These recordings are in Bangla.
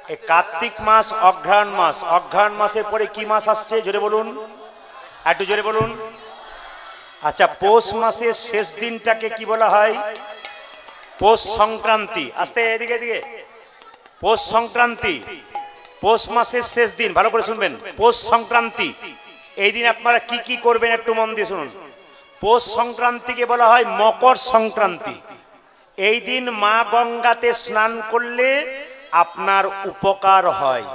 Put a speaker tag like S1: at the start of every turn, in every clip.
S1: এই কার্তিক মাস অঘ্রাণ মাস, অঘ্রাণ মাসের পরে কি মাস আসছে জোরে বলুন, একটু জোরে বলুন। আচ্ছা, পৌষ মাসের শেষ দিনটাকে কি বলা হয়? পৌষ সংক্রান্তি। আস্তে এদিকে এদিকে, পৌষ সংক্রান্তি, পৌষ মাসের শেষ দিন, ভালো করে শুনবেন, পৌষ সংক্রান্তি। এই দিন আপনারা কি কি করবেন একটু মন দিয়ে শুনুন। পৌষ সংক্রান্তিকে বলা হয় মকর সংক্রান্তি। এই দিন মা গঙ্গাতে স্নান করলে আপনার উপকার হয়।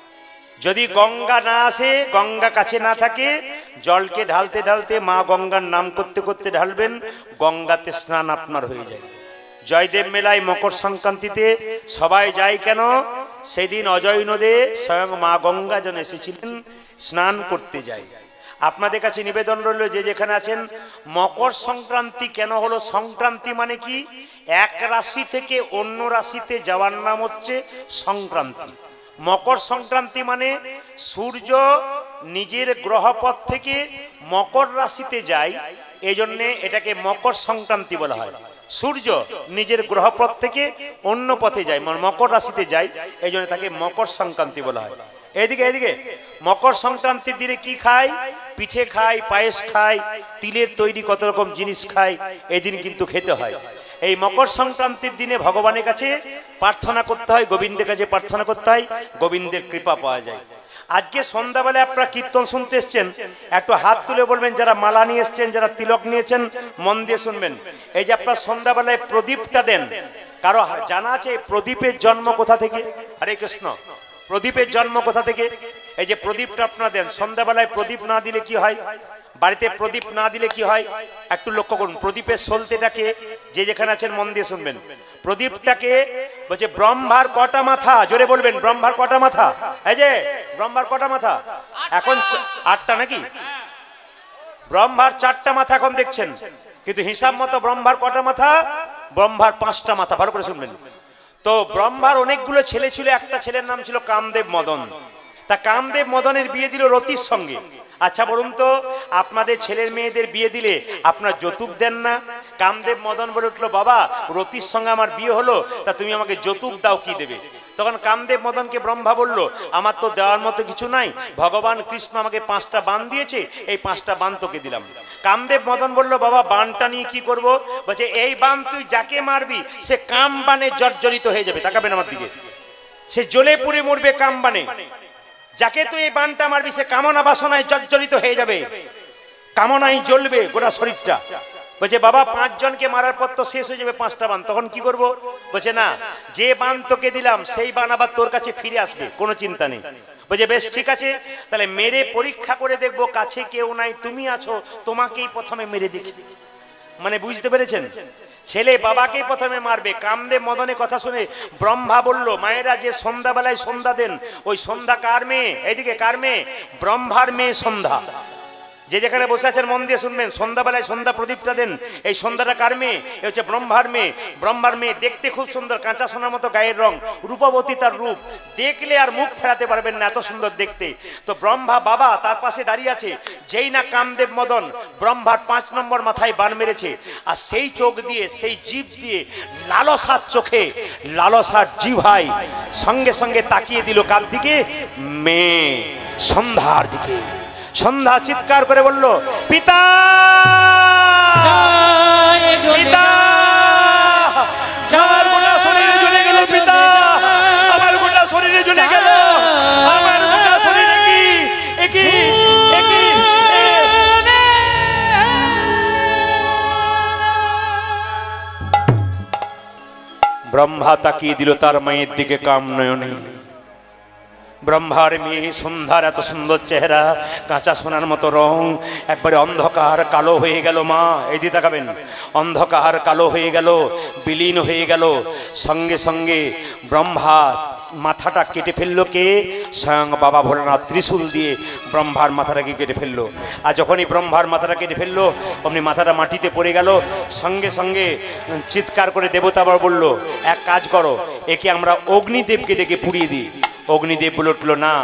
S1: যদি গঙ্গা না আসে, গঙ্গা কাছে না থাকে, জলকে ঢালতে ঢালতে মা গঙ্গার নাম করতে করতে ঢালবেন, গঙ্গাতে স্নান আপনার হয়ে যায়। জয়দেব মেলায় মকর সংক্রান্তিতে সবাই যায় কেন? সেদিন অজয় নদে স্বয়ং মা গঙ্গা যেন এসেছিলেন, স্নান করতে যায়। আপনাদের কাছে নিবেদন রইল, যে যেখানে আছেন, মকর সংক্রান্তি কেন হলো? সংক্রান্তি মানে কি? এক রাশি থেকে অন্য রাশিতে যাওয়ার নাম হচ্ছে সংক্রান্তি। মকর সংক্রান্তি মানে সূর্য নিজের গ্রহপথ থেকে মকর রাশিতে যায়, এই জন্যে এটাকে মকর সংক্রান্তি বলা হয়। সূর্য নিজের গ্রহপথ থেকে অন্য পথে যায়, মকর রাশিতে যায়, এই জন্য তাকে মকর সংক্রান্তি বলা হয়। এদিকে এদিকে, মকর সংক্রান্তির দিনে কি খায়? পিঠে খায়, পায়েস খায়, তিলের তৈরি কত রকম জিনিস খায়, এই দিন কিন্তু খেতে হয়। এই মকর সংক্রান্তির দিনে ভগবানের কাছে প্রার্থনা করতে হয়, গোবিন্দের কাছে প্রার্থনা করতে হয়, গোবিন্দের কৃপা পাওয়া যায়। আজকে সন্ধ্যাবেলায় আপনারা কীর্তন শুনতে এসছেন, একটু হাত তুলে বলবেন যারা মালা নিয়ে এসছেন, যারা তিলক নিয়েছেন, মন দিয়ে শুনবেন। এই যে আপনারা সন্ধ্যাবেলায় প্রদীপটা দেন, কারো জানা আছে প্রদীপের জন্ম কোথা থেকে? হরে কৃষ্ণ। প্রদীপের জন্ম কোথা থেকে? এই যে প্রদীপটা আপনারা দেন, সন্ধ্যাবেলায় প্রদীপ না দিলে কি হয়? বাড়িতে প্রদীপ না দিলে কি হয়? একটু লক্ষ্য করুন। প্রদীপের সলতেটাকে, যে যেখানে আছেন মন দিয়ে শুনবেন, প্রদীপটাকে বলছে ব্রহ্মার কটা মাথা, জোরে বলবেন, ব্রহ্মার কটা মাথা? এই যে ব্রহ্মার কটা মাথা? এখন 8টা নাকি? ব্রহ্মার 4টা মাথা এখন দেখছেন, কিন্তু হিসাব মতো ব্রহ্মার কটা মাথা? ব্রহ্মার 5টা মাথা। ভালো করে শুনবেন। তো ব্রহ্মার অনেকগুলো ছেলে ছিল, একটা ছেলের নাম ছিল কামদেব মদন। তা কামদেব মদনের বিয়ে দিল রতির সঙ্গে। আচ্ছা বলুন তো, আপনাদের ছেলের মেয়েদের বিয়ে দিলে আপনার যৌতুক দেন না? কামদেব মদন বলে উঠলো, বাবা রতির সঙ্গে আমার বিয়ে হলো, তা তুমি আমাকে যৌতুক দাও, কি দেবে? তখন কামদেব মদনকে ব্রহ্মা বলল, আমার তো দেওয়ার মতো কিছু নাই, ভগবান কৃষ্ণ আমাকে 5টা বাণ দিয়েছে, এই 5টা বাণ তোকে দিলাম। কামদেব মদন বলল, বাবা বাণটা নিয়ে কি করব? বলছে এই বাণ তুই যাকে মারবি সে কাম বাণে জর্জরিত হয়ে যাবে। তাকাবেন আমার দিকে, সে জ্বলে পুড়ে মরবে কাম বাণে। যাকে তুই এই বাণটা মারবি সে কামনা বাসনায় জর্জরিত হয়ে যাবে, কামনায় জ্বলবে গোটা শরীরটা। বলছে বাবা 5 জনকে মারার পর তো শেষ হয়ে যাবে 5টা বাণ, তখন কি করব? বলছে না, যে বাণ তোকে দিলাম সেই বাণ আবার তোর কাছে ফিরে আসবে, কোনো চিন্তা নেই। বলছে বেশ ঠিক আছে, তাহলে মেরে পরীক্ষা করে দেখবো, কাছে কেউ নাই, তুমি আছো, তোমাকেই প্রথমে মেরে দেখি। মানে বুঝতে পেরেছেন? ছেলে বাবাকে প্রথমে মারবে। কামদেব মদনের কথা শুনে ব্রহ্মা বলল, মায়েরা যে সন্ধ্যাবেলায় সন্ধ্যা দেন, ওই সন্ধ্যা কার মেয়ে? এইদিকে কার মেয়ে? ব্রহ্মার মেয়ে সন্ধ্যা। যে যেখানে বসে আছেন মন দিয়ে শুনবেন, সন্ধ্যাবেলায় সন্ধ্যা প্রদীপটা দেন, এই সন্ধ্যাটা কার মেয়ে? এ হচ্ছে ব্রহ্মার মেয়ে। ব্রহ্মার মেয়ে দেখতে খুব সুন্দর, কাঁচা সোনার মতো গায়ের রং, রূপবতী তার রূপ, দেখলে আর মুখ ফেরাতে পারবেন না, এত সুন্দর দেখতে। তো ব্রহ্মা বাবা তার পাশে দাঁড়িয়ে আছে। যেই না কামদেব মদন ব্রহ্মার 5 নম্বর মাথায় বাণ মেরেছে, আর সেই চোখ দিয়ে, সেই জিভ দিয়ে, লালসার চোখে, লালসার জিভায় সঙ্গে সঙ্গে তাকিয়ে দিল কার দিকে? মেয়ে সন্ধ্যার দিকে। সন্ধ্যা চিৎকার করে বলল, পিতা পিতা, আমার গোটা শরীরে জ্বলে গেল, পিতা আমার গোটা শরীরে জ্বলে গেল, আমার গোটা শরীরে কি একই একই। ব্রহ্মা তাকিয়ে দিল তার মায়ের দিকে কাম নয়নে। ব্রহ্মার মেয়ে সন্ধ্যার এত সুন্দর চেহারা, কাঁচা সোনার মতো রং, একবারে অন্ধকার কালো হয়ে গেল। মা এই তাকাবেন, অন্ধকার কালো হয়ে গেল, বিলীন হয়ে গেল। সঙ্গে সঙ্গে ব্রহ্মা মাথাটা কেটে ফেললো। কে? স্বয়ং বাবা ভোলানাথ ত্রিশূল দিয়ে ব্রহ্মার মাথাটাকে কেটে ফেললো। আর যখনই ব্রহ্মার মাথাটা কেটে ফেললো, অমনি মাথাটা মাটিতে পড়ে গেল। সঙ্গে সঙ্গে চিৎকার করে দেবতা আবার বললো, এক কাজ করো, একে আমরা অগ্নিদেবকে ডেকে পুড়িয়ে দিই। অগ্নিদেব বলে উঠলো, না,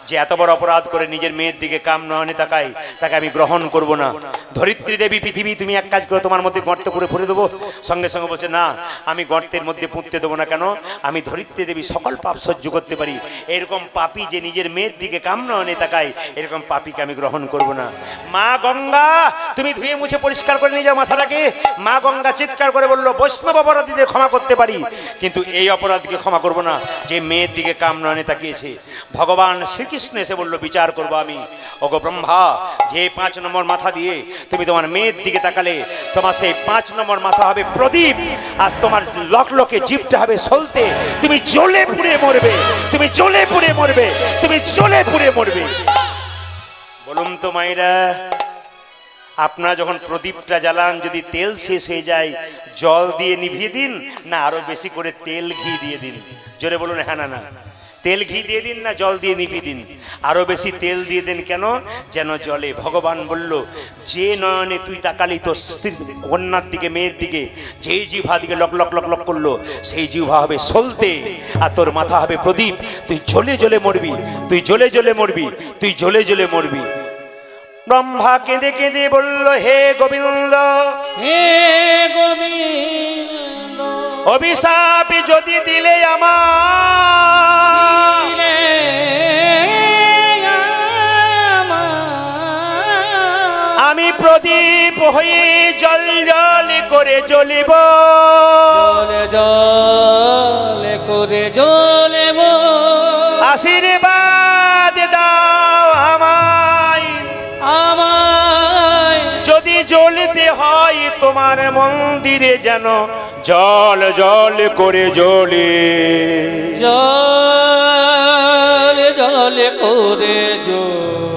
S1: যে এত বড় অপরাধ করে নিজের মেয়ের দিকে কাম নয়নে তাকায়, তাকে আমি গ্রহণ করব না। ধরিত্রী দেবী, পৃথিবী তুমি এক কাজ করে তোমার মধ্যে গর্ত করে ভরে দেবো। সঙ্গে সঙ্গে বলছে না, আমি গর্তের মধ্যে পুঁততে দেবো না। কেন? আমি ধরিত্রী দেবী সকল পাপ সহ্য করতে পারি। এরকম পাপী যে নিজের মেয়ের দিকে কাম নয়নে তাকায়, এরকম পাপীকে আমি গ্রহণ করব না। মা গঙ্গা, তুমি ধুয়ে মুছে পরিষ্কার করে নিয়ে যাও মাথাটাকে। মা গঙ্গা চিৎকার করে বলল, বৈষ্ণব অপরাধীদের ক্ষমা করতে পারি, কিন্তু এই অপরাধকে ক্ষমা করব না যে মেয়ের দিকে কাম নয়নে তাকিয়েছে। ভগবান শ্রীকৃষ্ণ এসে বলল, বিচার করবো আমি। ওগো ব্রহ্মা, যে 5 নম্বর মাথা দিয়ে তুমি তোমার মেয়ের দিকে তাকালে, তোমার সেই 5 নম্বর মাথা হবে প্রদীপ, আর তোমার লকলকে জিভটা হবে সলতে। তুমি জ্বলে পুড়ে মরবে, তুমি জ্বলে পুড়ে মরবে, তুমি জ্বলে পুড়ে মরবে। বলুন তো মায়েরা, আপনারা যখন প্রদীপটা জ্বালান, যদি তেল শেষ হয়ে যায়, জল দিয়ে নিভিয়ে দিন না আরো বেশি করে তেল ঘি দিয়ে দিন? জোরে বলুন হ্যাঁ না না। তেল ঘি দিয়ে দিন না জল দিয়ে নিভিয়ে দিন? আরো বেশি তেল দিয়ে দেন। কেন? যেন জলে। ভগবান বলল, যে নয়নে তুই তাকালি তোর স্ত্রী কন্যার দিকে, মেয়ের দিকে, যেই জিহ্বা দিকে লক লক লক লক করলো, সেই জিহ্বা হবে সলতে, আর তোর মাথা হবে প্রদীপ। তুই জ্বলে জ্বলে মরবি, তুই জ্বলে জ্বলে মরবি, তুই জ্বলে জ্বলে মরবি। ব্রহ্মা কেঁদে কেঁদে বলল, হে গোবিন্দ,
S2: হে গোবিন্দ,
S1: অভিশাপ যদি দিলে আমার, আমি প্রদীপ হয়ে জল জল করে জ্বলিব,
S2: জলে জলে করে জ্বলিব।
S1: আশীর্বাদ দাও আমায়,
S2: আমায়
S1: যদি জ্বলতে হয় তোমার মন্দিরে যেন জল জল করে জ্বলে,
S2: জল জলে করে জ্বলে।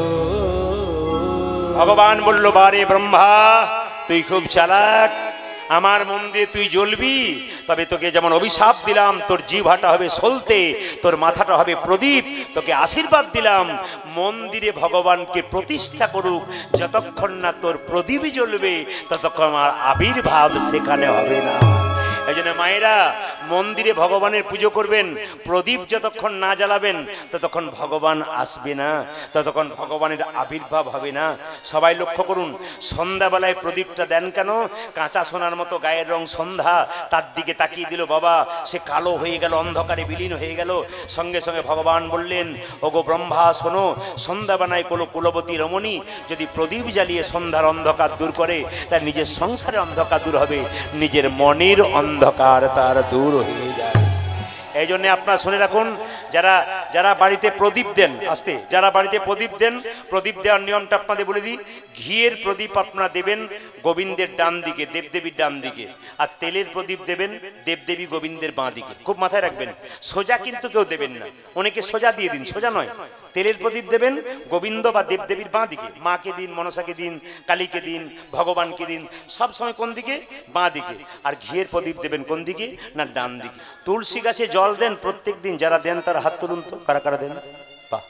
S1: ভগবান বলল, বারে ব্রহ্মা, তুই খুব চালাক। আমার মন্দিরে তুই জ্বলবি, তবে তোকে যেমন অভিশাপ দিলাম তোর জিহ্বাটা হবে সলতে, তোর মাথাটা হবে প্রদীপ, তোকে আশীর্বাদ দিলাম মন্দিরে ভগবানকে প্রতিষ্ঠা করুক, যতক্ষণ না তোর প্রদীপই জ্বলবে ততক্ষণ আমার আবির্ভাব সেখানে হবে না। এই জন্য মায়েরা, মন্দিরে ভগবানের পুজো করবেন, প্রদীপ যতক্ষণ না জ্বালাবেন ততক্ষণ ভগবান আসবে না, ততক্ষণ ভগবানের আবির্ভাব হবে না। সবাই লক্ষ্য করুন, সন্ধ্যাবেলায় প্রদীপটা দেন কেন? কাঁচা সোনার মতো গায়ের রং সন্ধ্যা, তার দিকে তাকিয়ে দিল বাবা, সে কালো হয়ে গেল, অন্ধকারে বিলীন হয়ে গেল। সঙ্গে সঙ্গে ভগবান বললেন, ওগো ব্রহ্মা শোনো, সন্ধ্যাবেলায় কোনো কুলবতী রমণী যদি প্রদীপ জ্বালিয়ে সন্ধ্যার অন্ধকার দূর করে, তার নিজের সংসারের অন্ধকার দূর হবে, নিজের মনের অন্ধকার তার দূর হয়ে যায়। এই জন্য আপনারা শুনে রাখুন, যারা যারা বাড়িতে প্রদীপ দেন, আসতে যারা বাড়িতে প্রদীপ দেন, প্রদীপ দেওয়ার নিয়মটা আপনাদের বলে দিই। ঘিয়ের প্রদীপ আপনারা দেবেন গোবিন্দের ডান দিকে, দেবদেবীর ডান দিকে, আর তেলের প্রদীপ দেবেন দেবদেবী গোবিন্দের বাঁ দিকে। খুব মাথায় রাখবেন, সোজা কিন্তু কেউ দেবেন না। অনেকে সোজা দিয়ে দিন, সোজা নয়। তেলের প্রদীপ দেবেন গোবিন্দ বা দেবদেবীর বাঁ দিকে, মাকে দিন, মনসাকে দিন, কালীকে দিন, ভগবানকে দিন, সব সময় কোন দিকে? বাঁ দিকে। আর ঘিয়ের প্রদীপ দেবেন কোন দিকে? না ডান দিকে। তুলসী গাছে জল দেন প্রত্যেক দিন, যারা দেন তারা হাত তুলুন তো, কারা কারা দেন? বাহ।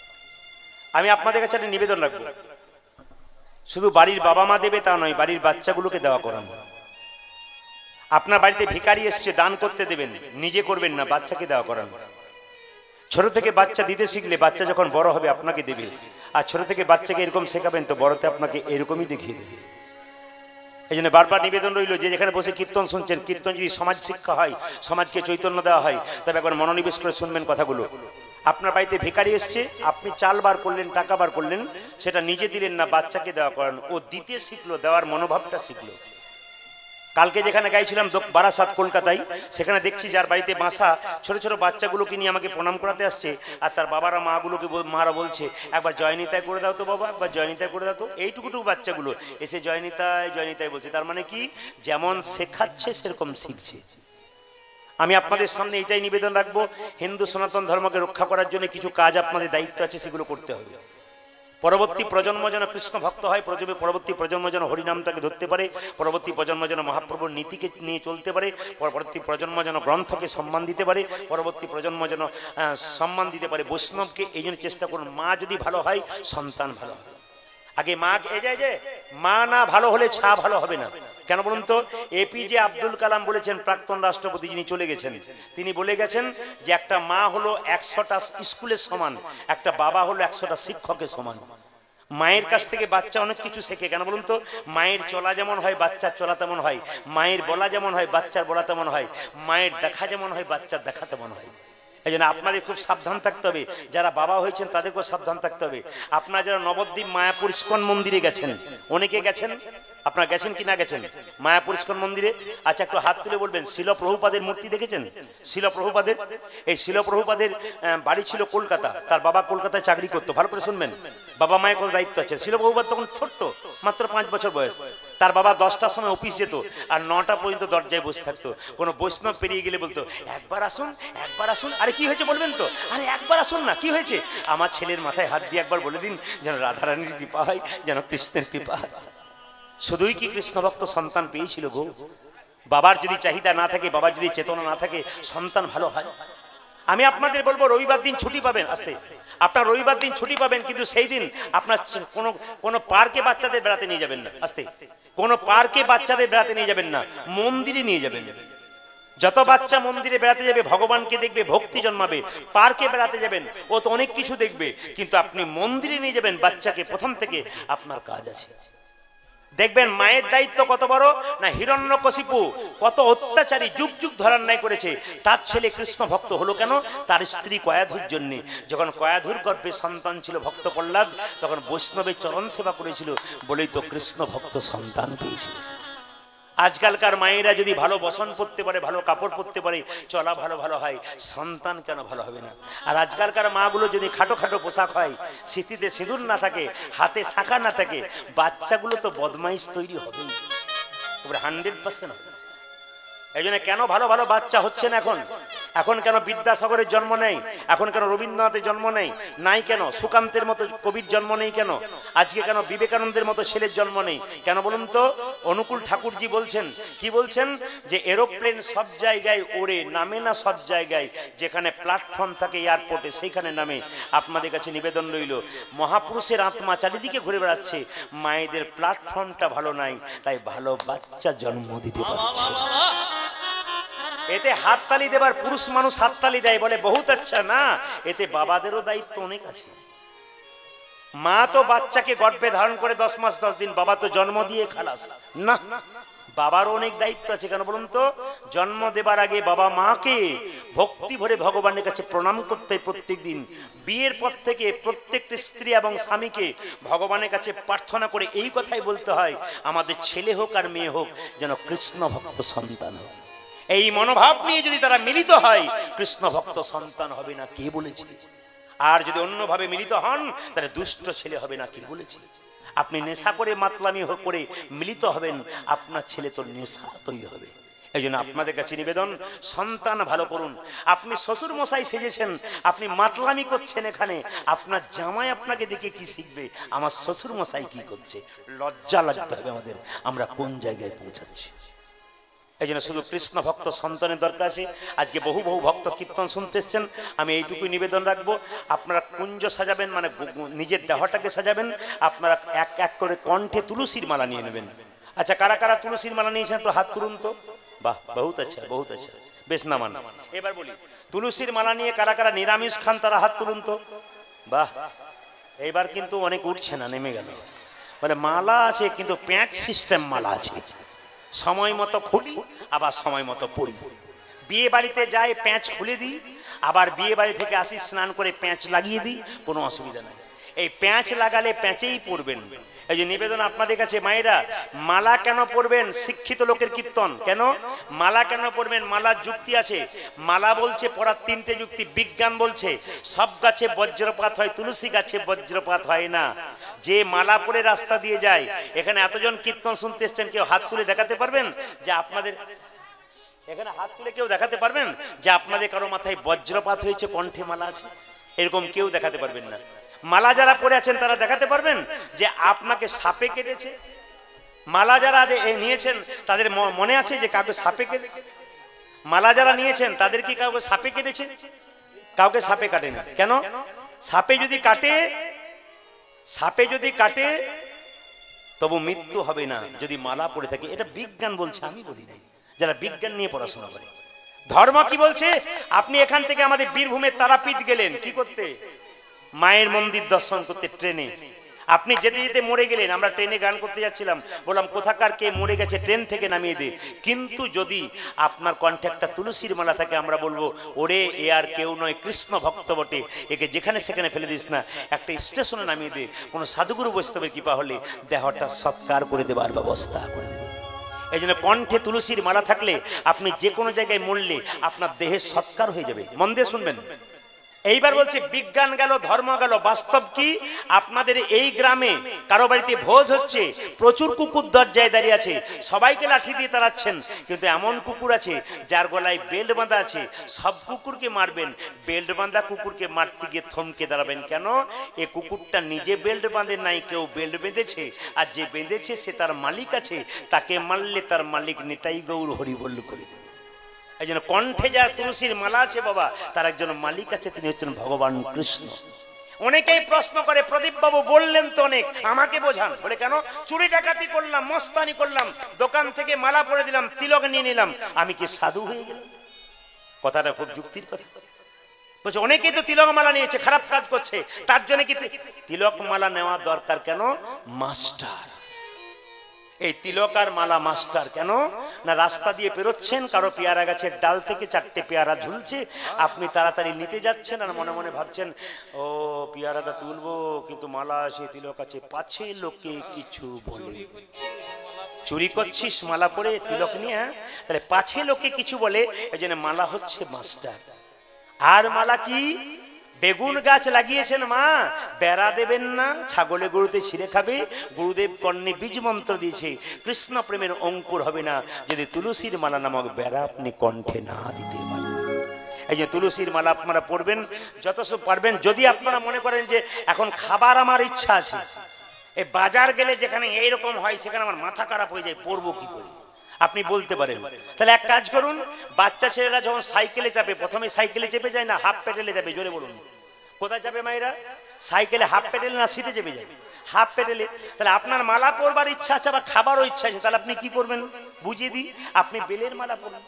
S1: আমি আপনাদের কাছে একটা নিবেদন রাখবো, শুধু বাড়ির বাবা মা দেবে তা নয়, বাড়ির বাচ্চাগুলোকে দেওয়া করান। আপনার বাড়িতে ভিখারি এসছে, দান করতে দেবেন, নিজে করবেন না, বাচ্চাকে দেওয়া করান। ছোট থেকে বাচ্চা দিতে শিখলে বাচ্চা যখন বড় হবে আপনাকে দেবে, আর ছোট থেকে বাচ্চাকে এরকম শেখাবেন তো বড়তে আপনাকে এরকমই দেখিয়ে দেবে। এই জন্য বারবার নিবেদন রইল, যে যেখানে বসে কীর্তন শুনছেন, কীর্তন যদি সমাজ শিক্ষা হয়, সমাজকে চৈতন্য দেওয়া হয়, তবে একবার মনোনিবেশ করে শুনবেন কথাগুলো। আপনার বাড়িতে ভিখারি এসছে, আপনি চাল বার করলেন, টাকা বার করলেন, সেটা নিজে দিলেন না, বাচ্চাকে দেওয়া করান। ও দিতে শিখলো, দেওয়ার মনোভাবটা শিখলো। কালকে যেখানে গাইছিলাম বারাসাত কলকাতায়, সেখানে দেখছি যার বাড়িতে বাসা, ছোট ছোট বাচ্চাগুলোকে নিয়ে আমাকে প্রণাম করাতে আসছে, আর তার বাবারা মাগুলোকে মারা বলছে, একবার জয়নিতায় করে দাও তো বাবা, একবার জয়নিতায় করে দাও তো। এইটুকুটুকু বাচ্চাগুলো এসে জয়নিতায় জয়নিতায় বলছে। তার মানে কি? যেমন শেখাচ্ছে সেরকম শিখছে। আমি আপনাদের সামনে এটাই নিবেদন রাখবো, হিন্দু সনাতন ধর্মকে রক্ষা করার জন্য কিছু কাজ আপনাদের দায়িত্ব আছে, সেগুলো করতে হবে। পরবর্তী প্রজন্ম যেন কৃষ্ণ ভক্ত হয়, পরবর্তী প্রজন্ম যেন হরিনামটাকে ধরতে পারে, পরবর্তী প্রজন্ম যেন মহাপ্রভুর নীতিকে নিয়ে চলতে পারে, পরবর্তী প্রজন্ম যেন গ্রন্থকে সম্মান দিতে পারে, পরবর্তী প্রজন্ম যেন সম্মান দিতে পারে বৈষ্ণবকে। এই জন্য চেষ্টা করুন, মা যদি ভালো হয় সন্তান ভালো হবে। আগে মা, এই যে মা না ভালো হলে ছা ভালো হবে না। কেন বলুন তো? এপিজে আব্দুল কালাম বলেছেন, প্রাক্তন রাষ্ট্রপতি যিনি চলে গেছেন, তিনি বলে গেছেন যে একটা মা হলো 100টা স্কুলের সমান, একটা বাবা হলো 100টা শিক্ষকের সমান। মায়ের কাছ থেকে বাচ্চা অনেক কিছু শেখে। কেন বলুন তো? মায়ের চলা যেমন হয় বাচ্চার চলা তেমন হয়, মায়ের বলা যেমন হয় বাচ্চার বলা তেমন হয়, মায়ের দেখা যেমন হয় বাচ্চার দেখা তেমন হয়। এই জন্য আপনাদের খুব সাবধান থাকতে হবে, যারা বাবা হয়েছেন তাদেরকেও সাবধান থাকতে হবে। আপনারা যারা নবদ্বীপ মায়াপুর ইস্কন মন্দিরে গেছেন, অনেকে গেছেন, আপনারা গেছেন কি না গেছেন মায়াপুর ইস্কন মন্দিরে? আচ্ছা, একটু হাত তুলে বলবেন, শিল প্রভুপাদের মূর্তি দেখেছেন? শিল প্রভুপাদের, এই শিল প্রভুপাদের বাড়ি ছিল কলকাতা, তার বাবা কলকাতায় চাকরি করতো। ভালো করে শুনবেন, বাবা মায়ের কোনো দায়িত্ব আছে। শিল প্রভুপাদ তখন ছোট্ট, মাত্র 5 বছর বয়স। তার বাবা 10টার সময় অফিস যেত আর 9টা পর্যন্ত দরজায় বসে থাকতো। কোনো বৈষ্ণব পেরিয়ে গেলে বলতো, একবার আসুন, একবার আসুন। আরে কি হয়েছে বলবেন তো? আরে একবার আসুন না, কি হয়েছে? আমার ছেলের মাথায় হাত দিয়ে একবার বলে দিন, যেন রাধারানীর কৃপা হয়, যেন কৃষ্ণের কৃপা হয়। শুধুই কি কৃষ্ণ ভক্ত সন্তান পেয়েছিল গো? বাবার যদি চাহিদা না থাকে, বাবার যদি চেতনা না থাকে, সন্তান ভালো হয়? আমি আপনাদের বলবো, রবিবার দিন ছুটি পাবেন, আসতে আপনার রবিবার দিন ছুটি পাবেন, কিন্তু সেই দিন আপনার কোনো পার্কে বাচ্চাদের বেড়াতে নিয়ে যাবেন না। আসতে কোনো পার্কে বাচ্চাদের বেড়াতে নিয়ে যাবেন না, মন্দিরে নিয়ে যাবেন। যত বাচ্চা মন্দিরে বেড়াতে যাবে ভগবানকে দেখবে, ভক্তি জন্মাবে। পার্কে বেড়াতে যাবেন, ও তো অনেক কিছু দেখবে, কিন্তু আপনি মন্দিরে নিয়ে যাবেন বাচ্চাকে, প্রথম থেকে আপনার কাজ আছে। দেখবেন মায়ের দায়িত্ব কত বড় না। হিরণ্যকশিপু কত অত্যাচারী যুগ যুগ ধরার ন্যায় করেছে, তার ছেলে কৃষ্ণ ভক্ত হলো কেন? তার স্ত্রী কয়াধুর জন্য। যখন কয়াধুর গর্ভে সন্তান ছিল ভক্ত প্রহ্লাদ, তখন বৈষ্ণবের চরণ সেবা করেছিল বলেই তো কৃষ্ণ ভক্ত সন্তান পেয়েছিল। আজকালকার মায়েরা যদি ভালো বসন পরতে পারে, ভালো কাপড় পরতে পারে, চলা ভালো ভালো হয়, সন্তান কেন ভালো হবে না? আর আজকালকার মাগুলো যদি খাটো খাটো পোশাক হয়, স্মৃতিতে সিঁদুর না থাকে, হাতে শাঁখা না থাকে, বাচ্চাগুলো তো বদমাইশ তৈরি হবেই, 100%। এই জন্য কেন ভালো ভালো বাচ্চা হচ্ছে না এখন? এখন কেন বিদ্যাসাগরের জন্ম নেই? এখন কেন রবীন্দ্রনাথের জন্ম নেই? নাই কেন সুকান্তের মতো কবির জন্ম নেই কেন? আজকে কেন বিবেকানন্দের মতো ছেলের জন্ম নেই কেন বলুন তো? অনুকূল ঠাকুরজি বলছেন, কি বলছেন? যে এরোপ্লেন সব জায়গায় ওড়ে, নামে না সব জায়গায়, যেখানে প্ল্যাটফর্ম থাকে এয়ারপোর্টে সেইখানে নামে। আপনাদের কাছে নিবেদন রইল, মহাপুরুষের আত্মা চারিদিকে ঘুরে বেড়াচ্ছে, মায়েদের প্ল্যাটফর্মটা ভালো নাই, তাই ভালো বাচ্চা জন্ম দিতে পারছে। এতে হাততালি দেবার, পুরুষ মানুষ হাততালি দেয়, বলে বহুত আচ্ছা, না, এতে বাবাদেরও দায়িত্ব অনেক আছে। মা তো বাচ্চাকে গর্ভে ধারণ করে 10 মাস 10 দিন, বাবা তো জন্ম দিয়ে খালাস না, বাবারও অনেক দায়িত্ব আছে। কেন বলুন তো? জন্ম দেবার আগে বাবা মাকে ভক্তি ভরে ভগবানের কাছে প্রণাম করতে হয় প্রত্যেক দিন। বিয়ের পর থেকে প্রত্যেকটি স্ত্রী এবং স্বামীকে ভগবানের কাছে প্রার্থনা করে এই কথাই বলতে হয়, আমাদের ছেলে হোক আর মেয়ে হোক, যেন কৃষ্ণ ভক্ত সন্তান হোক। এই মনোভাব নিয়ে যদি তারা মিলিত হয়, কৃষ্ণ ভক্ত সন্তান হবে না, কে বলেছে? আর যদি অন্যভাবে মিলিত হন, তাহলে দুষ্ট ছেলে হবে না, কে বলেছে? আপনি নেশা করে মাতলামি করে মিলিত হবেন, আপনার ছেলে তো নেশা তৈরি হবে। এই জন্য আপনাদের কাছে নিবেদন, সন্তান ভালো করুন। আপনি শ্বশুর মশাই সেজেছেন, আপনি মাতলামি করছেন, এখানে আপনার জামাই আপনাকে দেখে কি শিখবে? আমার শ্বশুর মশাই কি করছে? লজ্জা লাগতে হবে আমাদের, আমরা কোন জায়গায় পৌঁছাচ্ছি। এই জন্য শুধু কৃষ্ণ ভক্ত সন্তানের দরকার আছে। আজকে বহু বহু ভক্ত কীর্তন শুনতে এসছেন, আমি এইটুকুই নিবেদন রাখবো, আপনারা কুঞ্জ সাজাবেন, মানে নিজের দেহটাকে সাজাবেন, আপনারা এক এক করে কণ্ঠে তুলসীর মালা নিয়ে নেবেন। আচ্ছা, কারা কারা তুলসীর মালা নিয়েছেন একটু হাত তুলুন তো। বাহ, বহুত আচ্ছা, বহুত আচ্ছা, বেশ নামান। এবার বলি, তুলসীর মালা নিয়ে কারা কারা নিরামিষ খান, তারা হাত তুলুন তো। বাহ, এইবার কিন্তু অনেক উঠছে না, নেমে গেল। মানে মালা আছে, কিন্তু প্যাঁচ সিস্টেম মালা আছে, সময় মতো খুলি আবার সময় মতো পড়ি। বিয়ে বাড়িতে যাই প্যাঁচ খুলে দিই, আবার বিয়ে বাড়ি থেকে আসি স্নান করে প্যাঁচ লাগিয়ে দিই, কোনো অসুবিধা নাই। এই প্যাঁচ লাগালে প্যাঁচেই পড়বেন। এই যে নিবেদন আপনাদের কাছে, মায়েরা মালা কেন পরবেন? শিক্ষিত লোকের কীর্তন। কেন মালা কেন পরবেন? মালার যুক্তি আছে। মালা বলছে পড়ার 3টে যুক্তি। বিজ্ঞান বলছে সব গাছে বজ্রপাত হয়, তুলসী গাছে বজ্রপাত হয় না। যে মালা পরে রাস্তা দিয়ে যায়, এখানে এতজন কীর্তন শুনতে এসছেন, কেউ হাত তুলে দেখাতে পারবেন যে আপনাদের এখানে হাত তুলে কেউ দেখাতে পারবেন যে আপনাদের কারো মাথায় বজ্রপাত হয়েছে, কণ্ঠে মালা আছে? এরকম কেউ দেখাতে পারবেন না। মালা যারা পরে আছেন তারা দেখাতে পারবেন যে আপনাকে সাপে কেটেছে? মালা যারা নিয়েছেন তাদের মনে আছে যে কাউকে সাপে কেটেছে? মালা যারা নিয়েছেন তাদের কি কাউকে সাপে কেটেছে? কাউকে সাপে কাটে না। কেন? সাপে যদি কাটে তবু মৃত্যু হবে না যদি মালা পড়ে থাকে। এটা বিজ্ঞান বলছে, আমি বলি নাই, যারা বিজ্ঞান নিয়ে পড়াশোনা করে। ধর্ম কি বলছে? আপনি এখান থেকে আমাদের বীরভূমের তারাপীঠ গেলেন কি করতে? মায়ের মন্দির দর্শন করতে ট্রেনে। আপনি যেতে যেতে মরে গেলেন, আমরা ট্রেনে গান করতে যাচ্ছিলাম, বললাম কোথাকার কে মরে গেছে ট্রেন থেকে নামিয়ে দে। কিন্তু যদি আপনার কণ্ঠে একটা তুলসীর মালা থাকে, আমরা বলবো ওরে এ আর কেউ নয়, কৃষ্ণ ভক্ত বটে, একে যেখানে সেখানে ফেলে দিস না, একটা স্টেশনে নামিয়ে দে। কোনো সাধুগুরু বৈষ্ণবের কৃপা হলে দেহটা সৎকার করে দেবার ব্যবস্থা করে দেবে। এই জন্য কণ্ঠে তুলসীর মালা থাকলে আপনি যে কোনো জায়গায় মরলে আপনার দেহে সৎকার হয়ে যাবে। মন দিয়ে শুনবেন। এইবার বলছে বিজ্ঞান গেল, ধর্ম গেল, বাস্তব কি? আপনাদের এই গ্রামে কারো বাড়িতে ভোজ হচ্ছে, প্রচুর কুকুর দরজায় দাঁড়িয়ে আছে, সবাইকে লাঠি দিয়ে তাড়াচ্ছেন, কিন্তু এমন কুকুর আছে যার গলায় বেল্ট বাঁধা আছে। সব কুকুরকে মারবেন, বেল্ট বাঁধা কুকুরকে মারতে গিয়ে থমকে দাঁড়াবেন কেন? এ কুকুরটা নিজে বেল্ট বাঁধে নাই, কেউ বেল্ট বেঁধেছে, আর যে বেঁধেছে সে তার মালিক আছে, তাকে মারলে তার মালিক নিতাই গৌর হরিবল করে দেবে। এই জন্য কণ্ঠে যার তুলসীর মালা আছে বাবা, তার একজন মালিক আছে, তিনি হচ্ছেন ভগবান কৃষ্ণ। অনেকেই প্রশ্ন করে, প্রদীপ বাবু বললেন তো অনেক, আমাকে বোঝান। বলে কেন? চুরি ডাকাতি করলাম, মস্তানি করলাম, দোকান থেকে মালা পরে দিলাম, তিলক নিয়ে নিলাম, আমি কি সাধু হয়ে গেলাম? কথাটা খুব যুক্তির কথা। বলছে অনেকেই তো তিলক মালা নিয়েছে, খারাপ কাজ করছে, তার জন্য কি তিলক মালা নেওয়া দরকার কেন? মাস্টার। এই তিলক আর মালা মাস্টার কেন? না রাস্তা দিয়ে পেরোচ্ছেন, কারো পেয়ারা গাছের ডাল থেকে 4টে পেয়ারা ঝুলছে, আপনি তাড়াতাড়ি নিতে যাচ্ছেন আর মনে মনে ভাবছেন ও পেয়ারাটা তুলবো, কিন্তু মালা আছে, তিলক আছে, পাছে লোকে কিছু বলে। চুরি করছিস মালা পরে তিলক নিয়ে, তাহলে পাছে লোকে কিছু বলে। এই জন্য মালা হচ্ছে মাস্টার। আর মালা কি? বেগুন গাছ লাগিয়েছেন মা, বেড়া দেবেন না, ছাগলে গরুতে ছিঁড়ে খাবে। গুরুদেব কর্ণে বীজ মন্ত্র দিয়েছে, কৃষ্ণ প্রেমের অঙ্কুর হবে না যদি তুলসীর মালা নামক বেড়া আপনি কণ্ঠে না দিতে পারেন। এই যে তুলসীর মালা আপনারা পড়বেন যত সব পারবেন। যদি আপনারা মনে করেন যে এখন খাবার আমার ইচ্ছা আছে, এই বাজার গেলে যেখানে এইরকম হয় সেখানে আমার মাথা খারাপ হয়ে যায়, পড়বো কি করে, আপনি বলতে পারেন। তাহলে এক কাজ করুন, বাচ্চা ছেলেরা যখন সাইকেলে চাপে, প্রথমে সাইকেলে চেপে যায় না হাফ পেডেলে যাবে? জোরে বলুন, কোথায় যাবে মায়েরা? সাইকেলে হাফ পেডেল না সিটে চেপে যাবে? হাফ পেডেলে। তাহলে আপনার মালা পরবার ইচ্ছা আছে, আবার খাবারও ইচ্ছা আছে, তাহলে আপনি কি করবেন বুঝিয়ে দিই, আপনি বেলের মালা পরবেন।